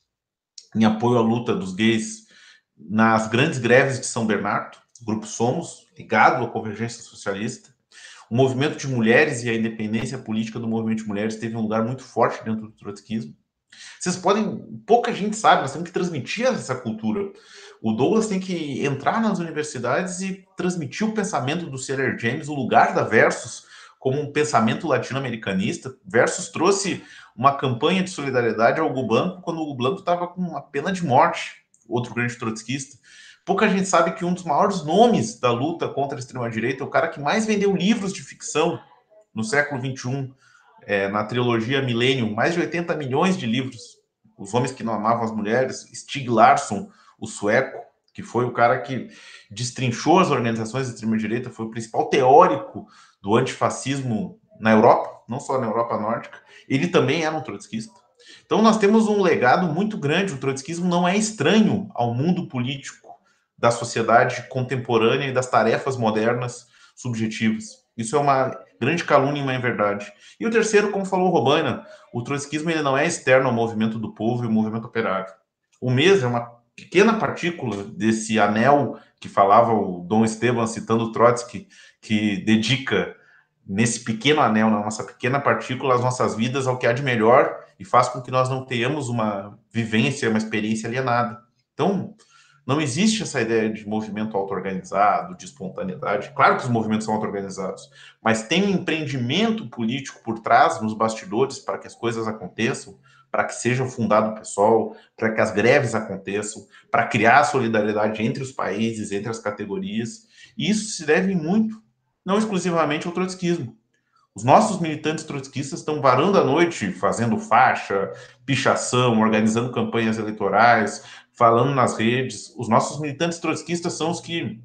em apoio à luta dos gays nas grandes greves de São Bernardo. O Grupo Somos, ligado à Convergência Socialista. O movimento de mulheres e a independência política do movimento de mulheres teve um lugar muito forte dentro do trotskismo. Vocês podem... Pouca gente sabe, nós temos que transmitir essa cultura. O Douglas tem que entrar nas universidades e transmitir o pensamento do C.L. James, o lugar da Versus, como um pensamento latino-americanista. Versus trouxe uma campanha de solidariedade ao Hugo Blanco quando o Hugo Blanco estava com uma pena de morte, outro grande trotskista. Pouca gente sabe que um dos maiores nomes da luta contra a extrema-direita é o cara que mais vendeu livros de ficção no século XXI, na trilogia Millennium, mais de 80 milhões de livros. Os Homens que Não Amavam as Mulheres, Stieg Larsson, o sueco, que foi o cara que destrinchou as organizações de extrema-direita, foi o principal teórico do antifascismo na Europa, não só na Europa nórdica. Ele também era um trotskista. Então nós temos um legado muito grande. O trotskismo não é estranho ao mundo político da sociedade contemporânea e das tarefas modernas subjetivas. Isso é uma grande calúnia e uma inverdade. E o terceiro, como falou o Robaina, o trotskismo ele não é externo ao movimento do povo e ao movimento operário. O MES é uma pequena partícula desse anel que falava o Dom Esteban, citando Trotsky, que dedica nesse pequeno anel, na nossa pequena partícula, as nossas vidas ao que há de melhor e faz com que nós não tenhamos uma vivência, uma experiência alienada. Então, não existe essa ideia de movimento auto-organizado, de espontaneidade. Claro que os movimentos são auto-organizados, mas tem um empreendimento político por trás, nos bastidores, para que as coisas aconteçam, para que seja fundado o PSOL, para que as greves aconteçam, para criar solidariedade entre os países, entre as categorias. E isso se deve muito, não exclusivamente ao trotskismo. Os nossos militantes trotskistas estão varando a noite, fazendo faixa, pichação, organizando campanhas eleitorais, falando nas redes. Os nossos militantes trotskistas são os que,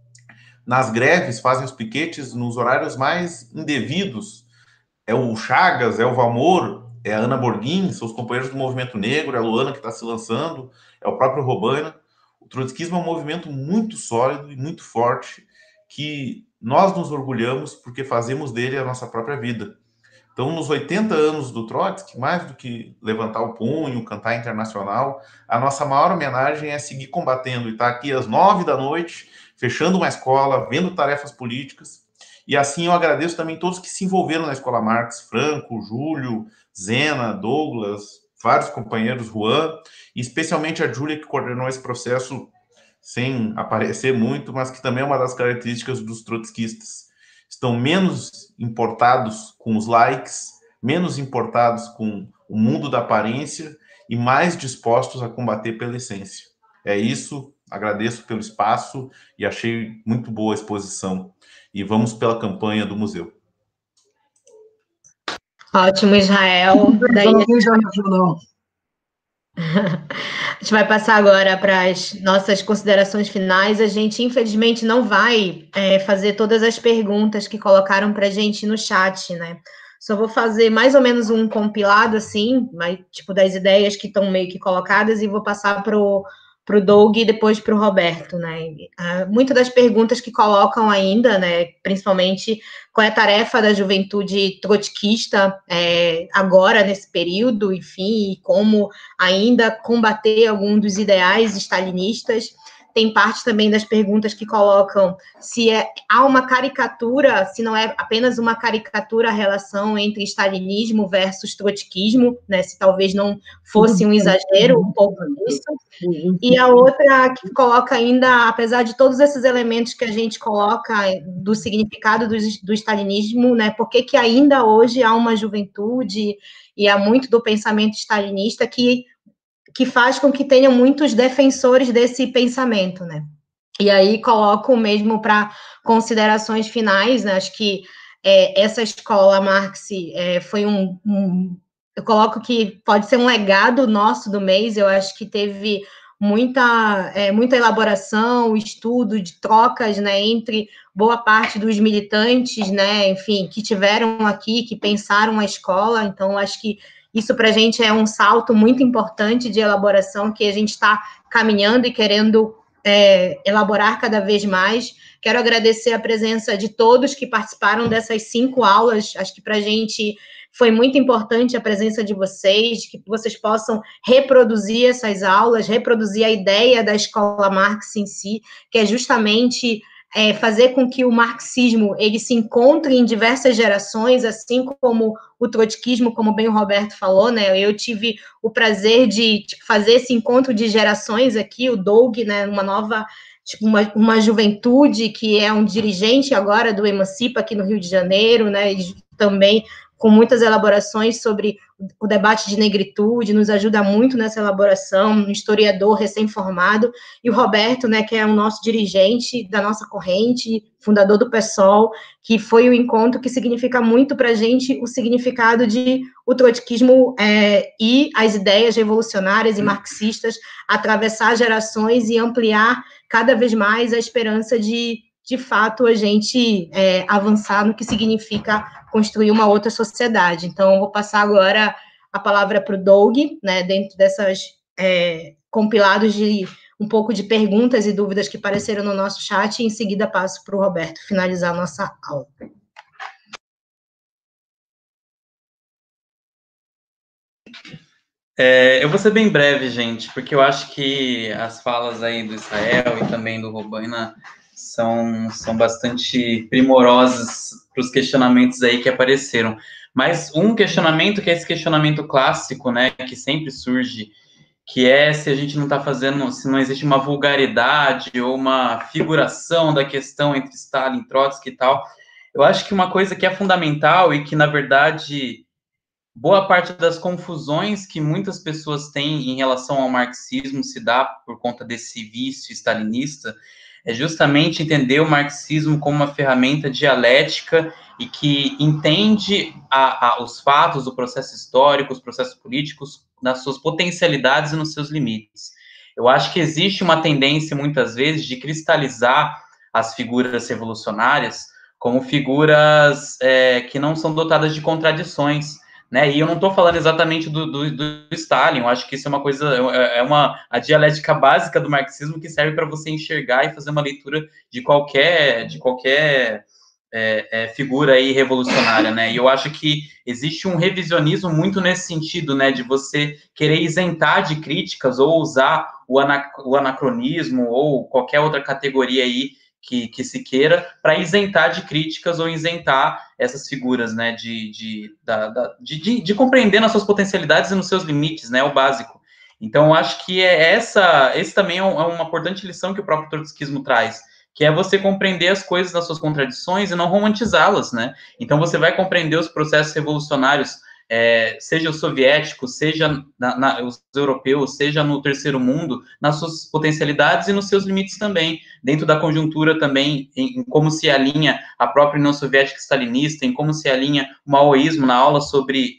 nas greves, fazem os piquetes nos horários mais indevidos. É o Chagas, é o Valmor, é a Ana Borghin, são os companheiros do movimento negro, é a Luana que está se lançando, é o próprio Robaina. O trotskismo é um movimento muito sólido e muito forte, que nós nos orgulhamos porque fazemos dele a nossa própria vida. Então, nos 80 anos do Trotsky, mais do que levantar o punho, cantar internacional, a nossa maior homenagem é seguir combatendo e estar aqui às 9 da noite, fechando uma escola, vendo tarefas políticas. E assim eu agradeço também todos que se envolveram na Escola Marx, Franco, Júlio, Zena, Douglas, vários companheiros, Juan, e especialmente a Júlia, que coordenou esse processo sem aparecer muito, mas que também é uma das características dos trotskistas. Estão menos importados com os likes, menos importados com o mundo da aparência e mais dispostos a combater pela essência. É isso, agradeço pelo espaço e achei muito boa a exposição. E vamos pela campanha do museu. Ótimo, Israel. Daí... A gente vai passar agora para as nossas considerações finais. A gente, infelizmente, não vai fazer todas as perguntas que colocaram para a gente no chat, né? Só vou fazer mais ou menos um compilado, assim, tipo, das ideias que estão meio que colocadas e vou passar para o Doug e depois para o Roberto, né? Muitas das perguntas que colocam ainda, né, principalmente qual é a tarefa da juventude trotskista agora, nesse período, enfim, e como ainda combater algum dos ideais stalinistas. Tem parte também das perguntas que colocam se há uma caricatura, se não é apenas uma caricatura a relação entre stalinismo versus trotskismo, né, se talvez não fosse um exagero um pouco disso. E a outra que coloca ainda, apesar de todos esses elementos que a gente coloca do significado do stalinismo, né, por que ainda hoje há uma juventude e há muito do pensamento stalinista que faz com que tenham muitos defensores desse pensamento, né? E aí coloco mesmo para considerações finais, né? Acho que essa escola Marx foi eu coloco que pode ser um legado nosso do mês. Eu acho que teve muita elaboração, estudo, de trocas, né, entre boa parte dos militantes, né, enfim, que tiveram aqui, que pensaram a escola. Então, acho que isso para a gente é um salto muito importante de elaboração, que a gente está caminhando e querendo elaborar cada vez mais. Quero agradecer a presença de todos que participaram dessas 5 aulas. Acho que para a gente foi muito importante a presença de vocês, que vocês possam reproduzir essas aulas, reproduzir a ideia da Escola Marx em si, que é justamente fazer com que o marxismo ele se encontre em diversas gerações, assim como o trotskismo, como bem o Roberto falou, né? Eu tive o prazer de fazer esse encontro de gerações aqui, o Doug, né? Uma nova, uma juventude que é um dirigente agora do Emancipa aqui no Rio de Janeiro, né? E também com muitas elaborações sobre o debate de negritude, nos ajuda muito nessa elaboração, um historiador recém-formado, e o Roberto, né, que é o nosso dirigente da nossa corrente, fundador do PSOL, que foi o encontro que significa muito para a gente o significado de o trotskismo e as ideias revolucionárias e marxistas, atravessar gerações e ampliar cada vez mais a esperança de fato, a gente avançar no que significa construir uma outra sociedade. Então, eu vou passar agora a palavra para o Doug, né, dentro dessas compilados de um pouco de perguntas e dúvidas que apareceram no nosso chat, e em seguida passo para o Roberto finalizar a nossa aula. Eu vou ser bem breve, gente, porque eu acho que as falas aí do Israel e também do Robaina são bastante primorosas para os questionamentos aí que apareceram. Mas um questionamento que é esse questionamento clássico, né, que sempre surge, que é se a gente não está fazendo, se não existe uma vulgaridade ou uma figuração da questão entre Stalin, Trotsky e tal. Eu acho que uma coisa que é fundamental e que, na verdade, boa parte das confusões que muitas pessoas têm em relação ao marxismo se dá por conta desse vício stalinista, é justamente entender o marxismo como uma ferramenta dialética e que entende os fatos, o processo histórico, os processos políticos, nas suas potencialidades e nos seus limites. Eu acho que existe uma tendência, muitas vezes, de cristalizar as figuras revolucionárias como figuras que não são dotadas de contradições, né? E eu não estou falando exatamente do Stalin. Eu acho que isso é uma coisa, a dialética básica do marxismo que serve para você enxergar e fazer uma leitura de qualquer figura aí revolucionária, né? E eu acho que existe um revisionismo muito nesse sentido, né? De você querer isentar de críticas ou usar o anacronismo ou qualquer outra categoria aí que se queira, para isentar de críticas ou isentar essas figuras, né, de compreender nas suas potencialidades e nos seus limites, né, o básico. Então, eu acho que esse também é uma importante lição que o próprio trotskismo traz, que é você compreender as coisas nas suas contradições e não romantizá-las, né? Então, você vai compreender os processos revolucionários, seja os soviéticos, seja os europeus, seja no terceiro mundo, nas suas potencialidades e nos seus limites também, dentro da conjuntura também, em como se alinha a própria União Soviética stalinista, em como se alinha o maoísmo, na aula sobre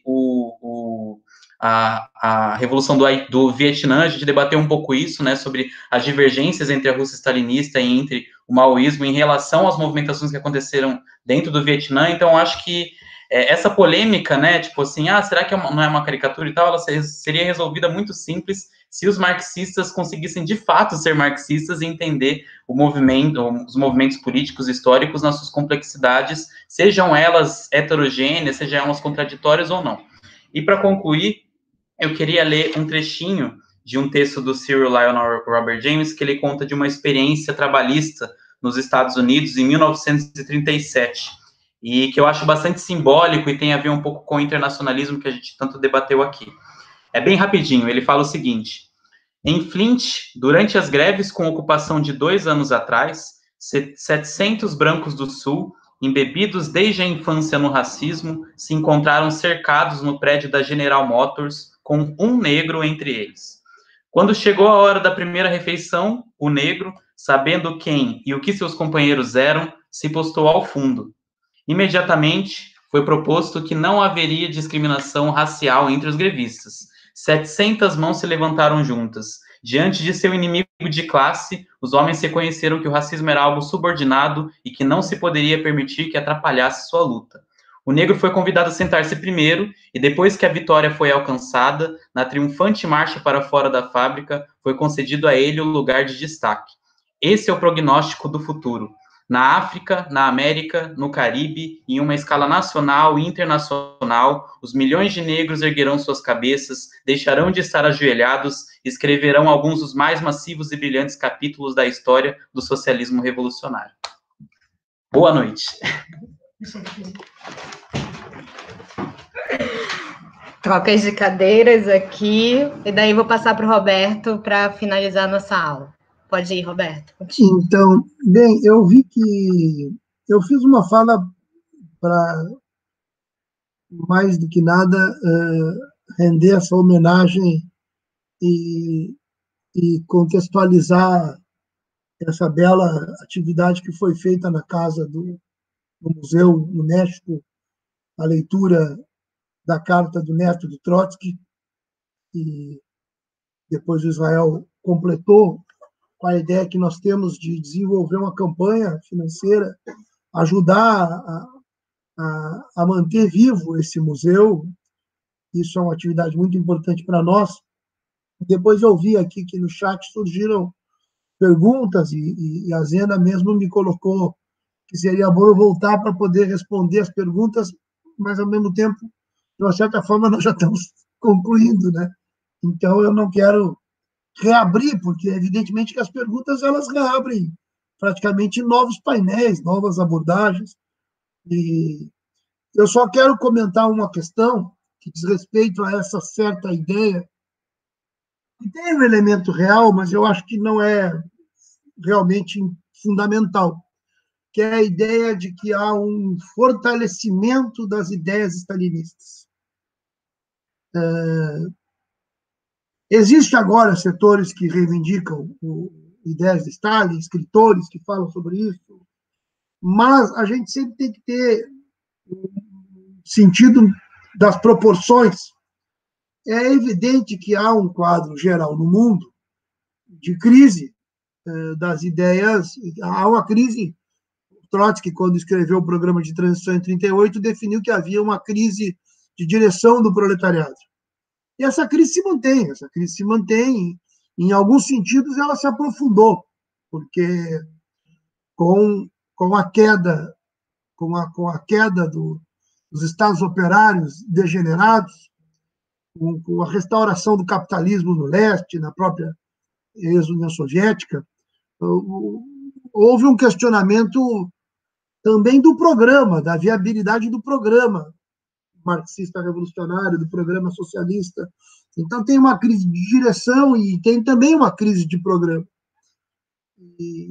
a revolução do Vietnã, a gente debateu um pouco isso, né, sobre as divergências entre a Rússia stalinista e entre o maoísmo em relação às movimentações que aconteceram dentro do Vietnã. Então, acho que essa polêmica, né, tipo assim, será que não é uma caricatura e tal, ela seria resolvida muito simples se os marxistas conseguissem de fato ser marxistas e entender os movimentos políticos históricos nas suas complexidades, sejam elas heterogêneas, sejam elas contraditórias ou não. E para concluir, eu queria ler um trechinho de um texto do Cyril Lionel Robert James, que ele conta de uma experiência trabalhista nos Estados Unidos em 1937, e que eu acho bastante simbólico e tem a ver um pouco com o internacionalismo que a gente tanto debateu aqui. É bem rapidinho, ele fala o seguinte: em Flint, durante as greves com ocupação de 2 anos atrás, 700 brancos do Sul, embebidos desde a infância no racismo, se encontraram cercados no prédio da General Motors, com um negro entre eles. Quando chegou a hora da primeira refeição, o negro, sabendo quem e o que seus companheiros eram, se postou ao fundo. Imediatamente, foi proposto que não haveria discriminação racial entre os grevistas. 700 mãos se levantaram juntas, Diante de seu inimigo de classe, os homens reconheceram que o racismo era algo subordinado e que não se poderia permitir que atrapalhasse sua luta. O negro foi convidado a sentar-se primeiro, e depois que a vitória foi alcançada, na triunfante marcha para fora da fábrica, foi concedido a ele o lugar de destaque. Esse é o prognóstico do futuro. Na África, na América, no Caribe, em uma escala nacional e internacional, os milhões de negros erguerão suas cabeças, deixarão de estar ajoelhados e escreverão alguns dos mais massivos e brilhantes capítulos da história do socialismo revolucionário. Boa noite. Trocas de cadeiras aqui, e daí vou passar para o Roberto para finalizar a nossa aula. Pode ir, Roberto. Continua. Então, bem, eu vi que eu fiz uma fala para, mais do que nada, render essa homenagem e contextualizar essa bela atividade que foi feita na casa do Museu no México, a leitura da carta do neto do Trotsky, e depois o Israel completou com a ideia que nós temos de desenvolver uma campanha financeira, ajudar a manter vivo esse museu. Isso é uma atividade muito importante para nós. Depois eu vi aqui que no chat surgiram perguntas, e a Zena mesmo me colocou que seria bom eu voltar para poder responder as perguntas, mas, ao mesmo tempo, de uma certa forma, nós já estamos concluindo, né? Então, eu não quero reabrir, porque, evidentemente, que as perguntas elas reabrem praticamente novos painéis, novas abordagens. E eu só quero comentar uma questão que diz respeito a essa certa ideia, que tem um elemento real, mas eu acho que não é realmente fundamental, que é a ideia de que há um fortalecimento das ideias stalinistas. Existem agora setores que reivindicam ideias de Stalin, escritores que falam sobre isso, mas a gente sempre tem que ter sentido das proporções. É evidente que há um quadro geral no mundo de crise das ideias, há uma crise. Trotsky, quando escreveu o programa de transição em 1938, definiu que havia uma crise de direção do proletariado. E essa crise se mantém, em alguns sentidos ela se aprofundou, porque com a queda dos estados operários degenerados, com a restauração do capitalismo no leste, na própria ex-União Soviética, houve um questionamento também do programa, da viabilidade do programa marxista revolucionário, do programa socialista. Então, tem uma crise de direção e tem também uma crise de programa. E,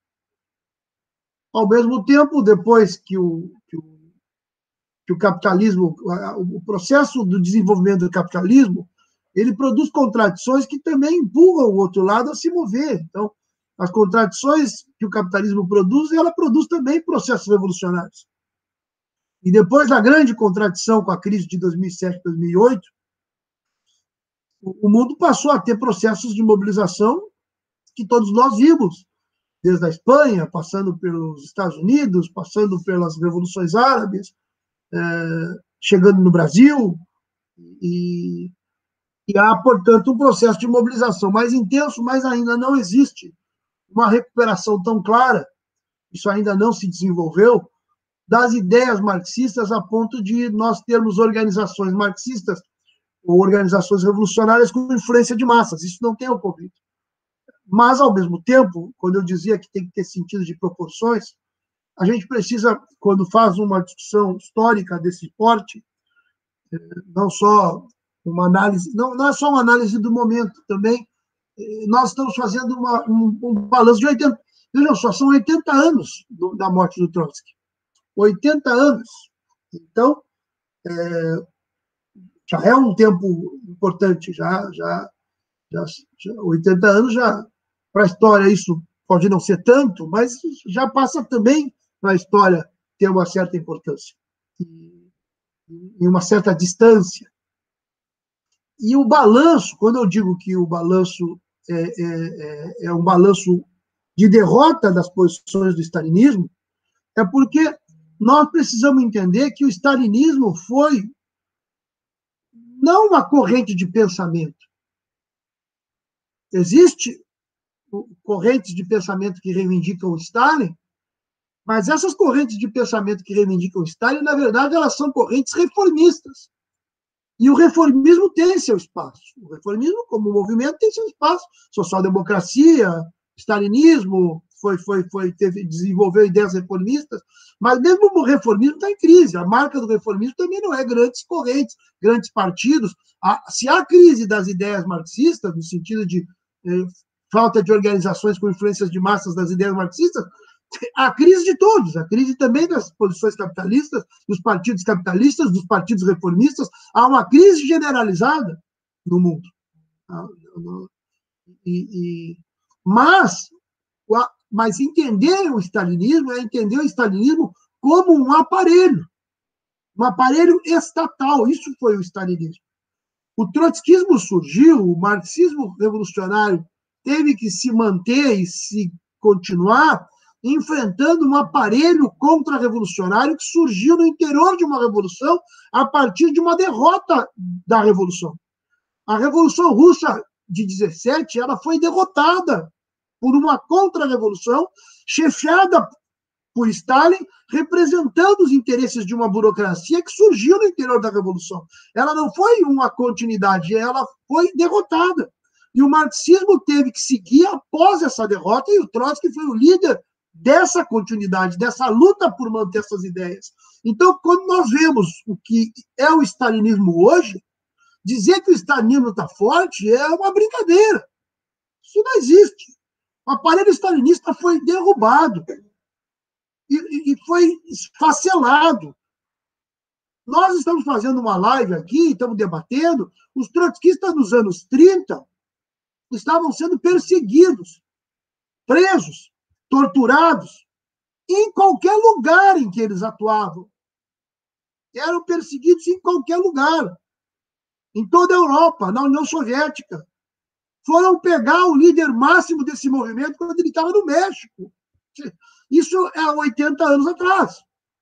ao mesmo tempo, depois que o capitalismo, o processo do desenvolvimento do capitalismo, ele produz contradições que também empurram o outro lado a se mover. Então, as contradições que o capitalismo produz, ela produz também processos revolucionários. E depois da grande contradição com a crise de 2007, 2008, o mundo passou a ter processos de mobilização que todos nós vimos, desde a Espanha, passando pelos Estados Unidos, passando pelas revoluções árabes, chegando no Brasil, e há, portanto, um processo de mobilização mais intenso, mas ainda não existe uma recuperação tão clara, isso ainda não se desenvolveu, das ideias marxistas a ponto de nós termos organizações marxistas ou organizações revolucionárias com influência de massas. Isso não tem ocorrido. Mas, ao mesmo tempo, quando eu dizia que tem que ter sentido de proporções, a gente precisa, quando faz uma discussão histórica desse porte, não só uma análise, não é só uma análise do momento, também nós estamos fazendo um balanço de 80, vejam só, são 80 anos da morte do Trotsky. 80 anos. Então, já é um tempo importante, já 80 anos, já para a história isso pode não ser tanto, mas já passa também para a história ter uma certa importância e uma certa distância. E o balanço, quando eu digo que o balanço é um balanço de derrota das posições do stalinismo, é porque nós precisamos entender que o stalinismo foi não uma corrente de pensamento. Existe correntes de pensamento que reivindicam o Stalin, mas essas correntes de pensamento que reivindicam o Stalin, na verdade, elas são correntes reformistas. E o reformismo tem seu espaço. O reformismo, como movimento, tem seu espaço. Social-democracia, stalinismo, desenvolveu ideias reformistas, mas mesmo o reformismo está em crise. A marca do reformismo também não é grandes correntes, grandes partidos. Se há crise das ideias marxistas, no sentido de falta de organizações com influências de massas das ideias marxistas, a crise de todos, a crise também das posições capitalistas, dos partidos capitalistas, dos partidos reformistas. Há uma crise generalizada no mundo. Mas entender o stalinismo é entender o stalinismo como um aparelho estatal. Isso foi o stalinismo. O trotskismo surgiu, o marxismo revolucionário teve que se manter e se continuar enfrentando um aparelho contra-revolucionário que surgiu no interior de uma revolução a partir de uma derrota da revolução. A Revolução Russa de 17, ela foi derrotada por uma contra-revolução chefiada por Stalin, representando os interesses de uma burocracia que surgiu no interior da revolução. Ela não foi uma continuidade, ela foi derrotada. E o marxismo teve que seguir após essa derrota, e o Trotsky foi o líder dessa continuidade, dessa luta por manter essas ideias. Então, quando nós vemos o que é o stalinismo hoje, dizer que o stalinismo está forte é uma brincadeira. Isso não existe. O aparelho stalinista foi derrubado e foi esfacelado. Nós estamos fazendo uma live aqui, estamos debatendo, os trotskistas nos anos 30 estavam sendo perseguidos, presos, torturados, em qualquer lugar em que eles atuavam. Eram perseguidos em qualquer lugar. Em toda a Europa, na União Soviética. Foram pegar o líder máximo desse movimento quando ele estava no México. Isso é há 80 anos atrás.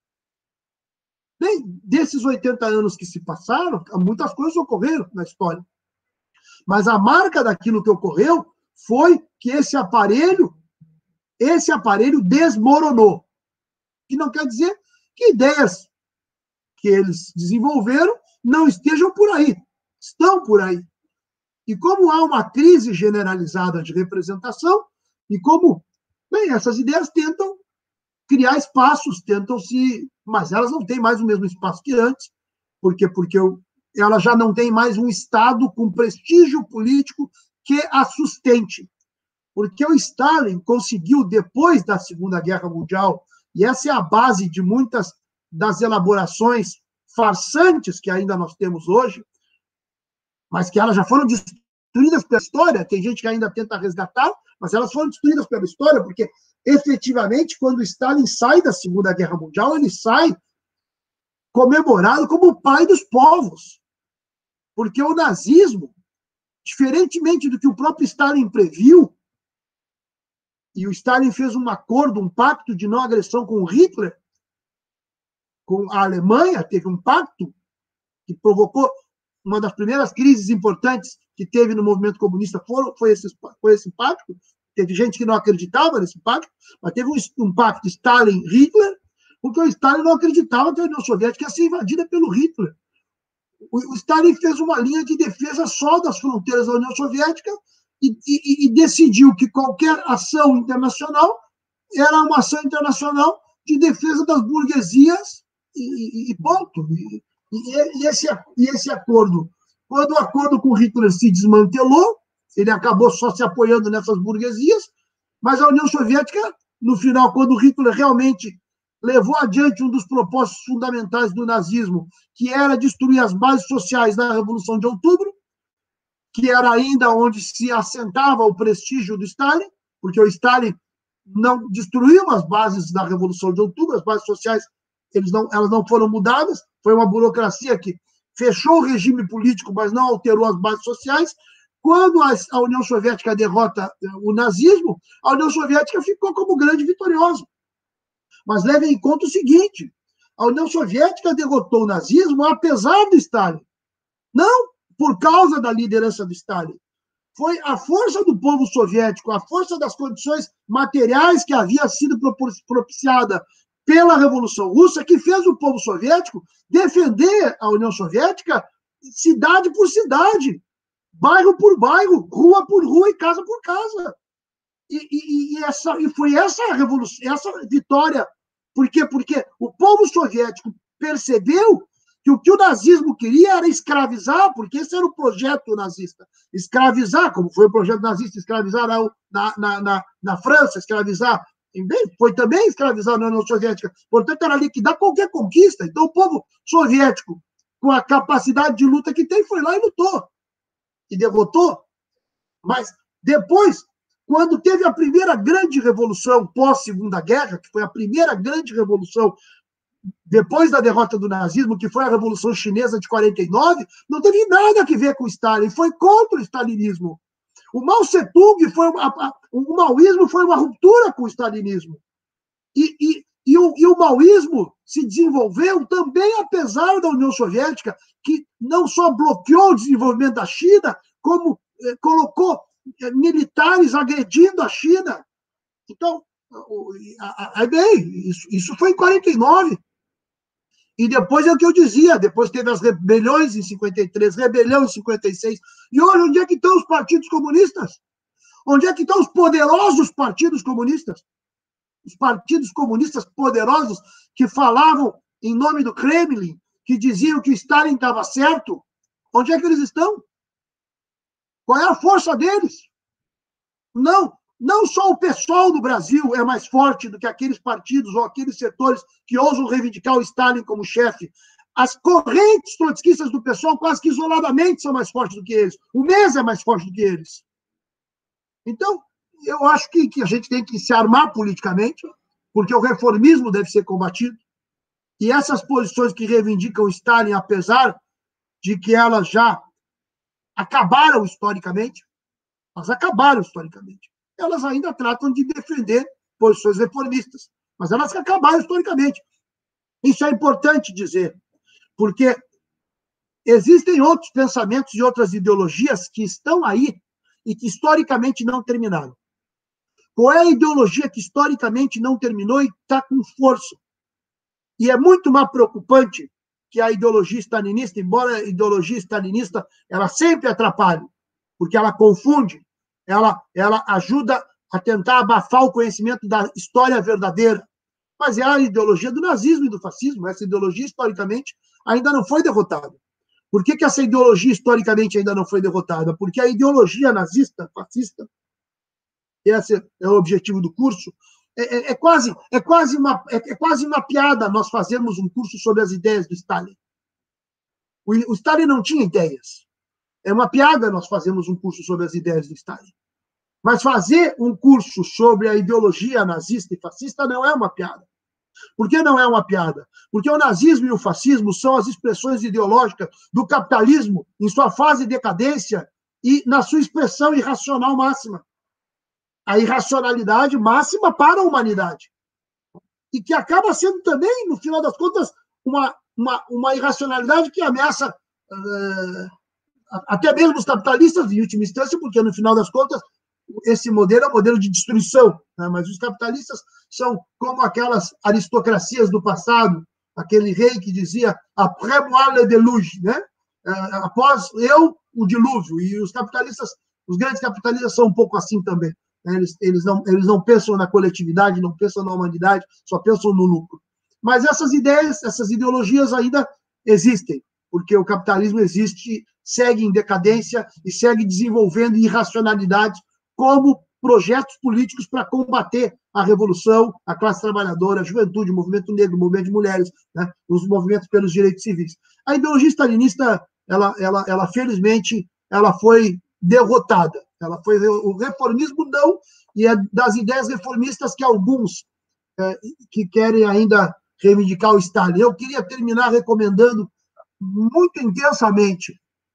Bem, desses 80 anos que se passaram, muitas coisas ocorreram na história. Mas a marca daquilo que ocorreu foi que esse aparelho desmoronou. Que não quer dizer que ideias que eles desenvolveram não estejam por aí. Estão por aí. E como há uma crise generalizada de representação, e como, bem, essas ideias tentam criar espaços, mas elas não têm mais o mesmo espaço que antes, porque ela já não tem mais um Estado com prestígio político que a sustente. Porque o Stalin conseguiu, depois da Segunda Guerra Mundial, e essa é a base de muitas das elaborações farsantes que ainda nós temos hoje, mas que elas já foram destruídas pela história, tem gente que ainda tenta resgatar, mas elas foram destruídas pela história, porque, efetivamente, quando o Stalin sai da Segunda Guerra Mundial, ele sai comemorado como o pai dos povos. Porque o nazismo, diferentemente do que o próprio Stalin previu, e o Stalin fez um acordo, um pacto de não agressão com o Hitler, com a Alemanha, teve um pacto que provocou uma das primeiras crises importantes que teve no movimento comunista, foi esse pacto. Teve gente que não acreditava nesse pacto, mas teve um pacto Stalin-Hitler, porque o Stalin não acreditava que a União Soviética ia ser invadida pelo Hitler. O Stalin fez uma linha de defesa só das fronteiras da União Soviética e decidiu que qualquer ação internacional era uma ação internacional de defesa das burguesias e ponto. E esse acordo, quando o acordo com Hitler se desmantelou, ele acabou só se apoiando nessas burguesias, mas a União Soviética, no final, quando Hitler realmente levou adiante um dos propósitos fundamentais do nazismo, que era destruir as bases sociais da Revolução de Outubro, que era ainda onde se assentava o prestígio do Stalin, porque o Stalin não destruiu as bases da Revolução de Outubro, as bases sociais elas não foram mudadas, foi uma burocracia que fechou o regime político, mas não alterou as bases sociais. quando a União Soviética derrota o nazismo, a União Soviética ficou como grande vitoriosa. Mas levem em conta o seguinte, a União Soviética derrotou o nazismo apesar do Stalin, não por causa da liderança do Stalin. Foi a força do povo soviético, a força das condições materiais que havia sido propiciada pela Revolução Russa, que fez o povo soviético defender a União Soviética cidade por cidade, bairro por bairro, rua por rua e casa por casa. E foi essa revolução, essa vitória. Por quê? Porque o povo soviético percebeu que o que o nazismo queria era escravizar, porque esse era o projeto nazista. Escravizar, como foi o projeto nazista, escravizar na França, escravizar, foi também escravizar na União Soviética. Portanto, era liquidar qualquer conquista. Então, o povo soviético, com a capacidade de luta que tem, foi lá e lutou. E derrotou. Mas depois, quando teve a primeira grande revolução pós-Segunda Guerra, que foi a primeira grande revolução depois da derrota do nazismo, que foi a Revolução Chinesa de 49, não teve nada a ver com o Stalin, foi contra o stalinismo. O Mao Tse-tung o maoísmo foi uma ruptura com o stalinismo. E o maoísmo se desenvolveu também apesar da União Soviética, que não só bloqueou o desenvolvimento da China, como colocou militares agredindo a China. Então, isso foi em 49. E depois é o que eu dizia, depois teve as rebeliões em 53, rebelião em 56. E hoje, onde é que estão os partidos comunistas? Onde é que estão os poderosos partidos comunistas? Os partidos comunistas poderosos que falavam em nome do Kremlin, que diziam que Stalin estava certo. Onde é que eles estão? Qual é a força deles? Não só o pessoal do Brasil é mais forte do que aqueles partidos ou aqueles setores que ousam reivindicar o Stalin como chefe. As correntes trotskistas do pessoal, quase que isoladamente, são mais fortes do que eles. O MES é mais forte do que eles. Então, eu acho que a gente tem que se armar politicamente, porque o reformismo deve ser combatido. E essas posições que reivindicam o Stalin, apesar de que elas já acabaram historicamente, elas ainda tratam de defender posições reformistas, mas elas acabaram historicamente. Isso é importante dizer, porque existem outros pensamentos e outras ideologias que estão aí e que historicamente não terminaram. Qual é a ideologia que historicamente não terminou e está com força? E é muito mais preocupante que a ideologia stalinista, embora a ideologia stalinista ela sempre atrapalhe, porque ela confunde, ela ajuda a tentar abafar o conhecimento da história verdadeira. Mas é a ideologia do nazismo e do fascismo. Essa ideologia, historicamente, ainda não foi derrotada. Por que essa ideologia, historicamente, ainda não foi derrotada? Porque a ideologia nazista, fascista, esse é o objetivo do curso, é quase uma piada nós fazermos um curso sobre as ideias do Stalin. O Stalin não tinha ideias. É uma piada nós fazermos um curso sobre as ideias do Stalin. Mas fazer um curso sobre a ideologia nazista e fascista não é uma piada. Por que não é uma piada? Porque o nazismo e o fascismo são as expressões ideológicas do capitalismo em sua fase de decadência e na sua expressão irracional máxima. A irracionalidade máxima para a humanidade. E que acaba sendo também, no final das contas, uma irracionalidade que ameaça até mesmo os capitalistas, em última instância, porque, no final das contas, esse modelo é um modelo de destruição, né? Mas os capitalistas são como aquelas aristocracias do passado, aquele rei que dizia après moi le déluge, né? Após eu, o dilúvio. E os capitalistas, os grandes capitalistas são um pouco assim também. Eles não pensam na coletividade, não pensam na humanidade, só pensam no lucro. Mas essas ideias, essas ideologias ainda existem, porque o capitalismo existe, segue em decadência e segue desenvolvendo irracionalidades como projetos políticos para combater a revolução, a classe trabalhadora, a juventude, o movimento negro, o movimento de mulheres, né, os movimentos pelos direitos civis. A ideologia stalinista, ela felizmente, ela foi derrotada. O reformismo não, e é das ideias reformistas que alguns que querem ainda reivindicar o Stalin. Eu queria terminar recomendando muito intensamente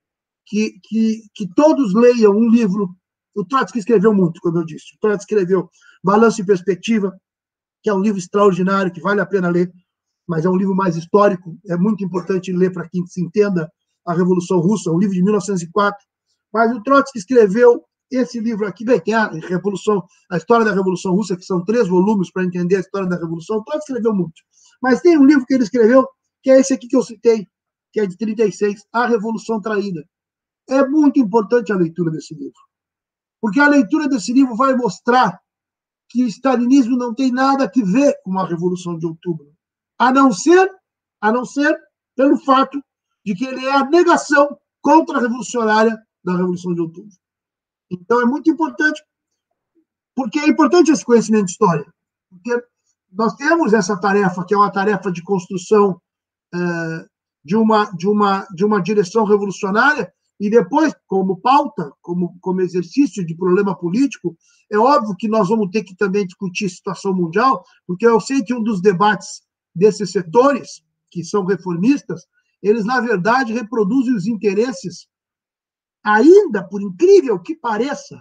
que todos leiam um livro. O Trotsky escreveu muito, como eu disse. O Trotsky escreveu Balanço e Perspectiva, que é um livro extraordinário, que vale a pena ler, mas é um livro mais histórico, é muito importante ler para que se entenda a Revolução Russa, um livro de 1904. Mas o Trotsky escreveu esse livro aqui, bem, tem a História da Revolução Russa, que são 3 volumes para entender a história da Revolução. O Trotsky escreveu muito. Mas tem um livro que ele escreveu, que é esse aqui que eu citei, que é de 36, A Revolução Traída. É muito importante a leitura desse livro, porque a leitura desse livro vai mostrar que o stalinismo não tem nada a ver com a Revolução de Outubro, a não ser pelo fato de que ele é a negação contra-revolucionária da Revolução de Outubro. Então, é muito importante, porque é importante esse conhecimento de história, porque nós temos essa tarefa, que é uma tarefa de construção de uma direção revolucionária, e depois, como pauta, como exercício de problema político, é óbvio que nós vamos ter que também discutir a situação mundial, porque eu sei que um dos debates desses setores, que são reformistas, eles, na verdade, reproduzem os interesses, ainda, por incrível que pareça,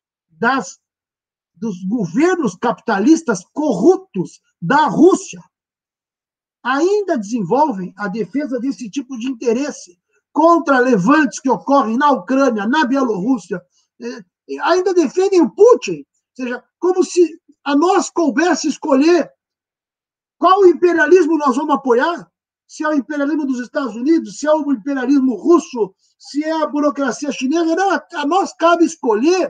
dos governos capitalistas corruptos da Rússia. Ainda desenvolvem a defesa desse tipo de interesse contra levantes que ocorrem na Ucrânia, na Bielorrússia, ainda defendem o Putin, ou seja, como se a nós coubesse escolher qual imperialismo nós vamos apoiar, se é o imperialismo dos Estados Unidos, se é o imperialismo russo, se é a burocracia chinesa. Não, a nós cabe escolher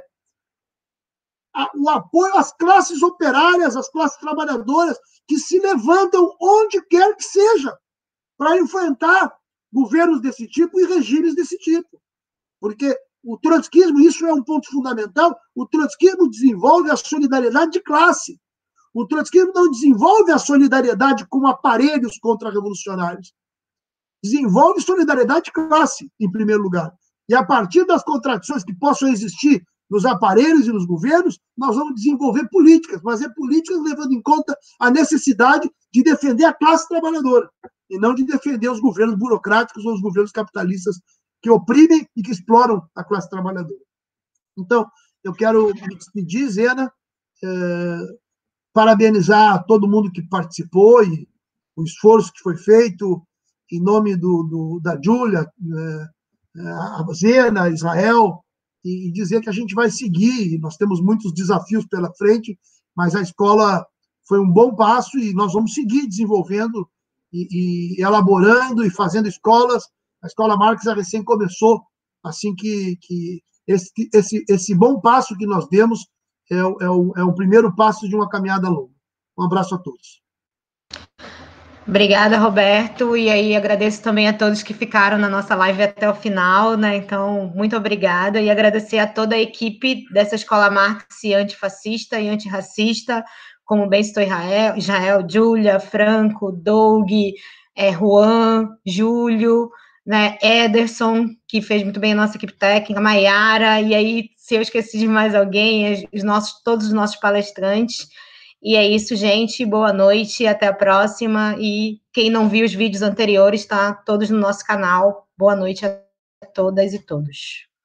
o apoio às classes operárias, às classes trabalhadoras, que se levantam onde quer que seja, para enfrentar governos desse tipo e regimes desse tipo. Porque o trotskismo, isso é um ponto fundamental, o trotskismo desenvolve a solidariedade de classe. O trotskismo não desenvolve a solidariedade com aparelhos contra-revolucionários. Desenvolve solidariedade de classe, em primeiro lugar. E a partir das contradições que possam existir nos aparelhos e nos governos, nós vamos desenvolver políticas, mas é políticas levando em conta a necessidade de defender a classe trabalhadora, e não de defender os governos burocráticos ou os governos capitalistas que oprimem e que exploram a classe trabalhadora. Então, eu quero me despedir, Zena, parabenizar todo mundo que participou e o esforço que foi feito em nome da Júlia, a Zena, Israel, e dizer que a gente vai seguir, nós temos muitos desafios pela frente, mas a escola foi um bom passo e nós vamos seguir desenvolvendo e elaborando e fazendo escolas. A Escola Marx recém começou, assim que esse bom passo que nós demos é o primeiro passo de uma caminhada longa. Um abraço a todos. Obrigada, Roberto, e aí agradeço também a todos que ficaram na nossa live até o final, né? Então, muito obrigada, e agradecer a toda a equipe dessa Escola Marx antifascista e antirracista, como bem citou Israel, Júlia, Franco, Doug, Juan, Júlio, né, Ederson, que fez muito bem a nossa equipe técnica, Maiara, e aí, se eu esqueci de mais alguém, todos os nossos palestrantes. E é isso, gente. Boa noite, até a próxima. E quem não viu os vídeos anteriores, tá todos no nosso canal. Boa noite a todas e todos.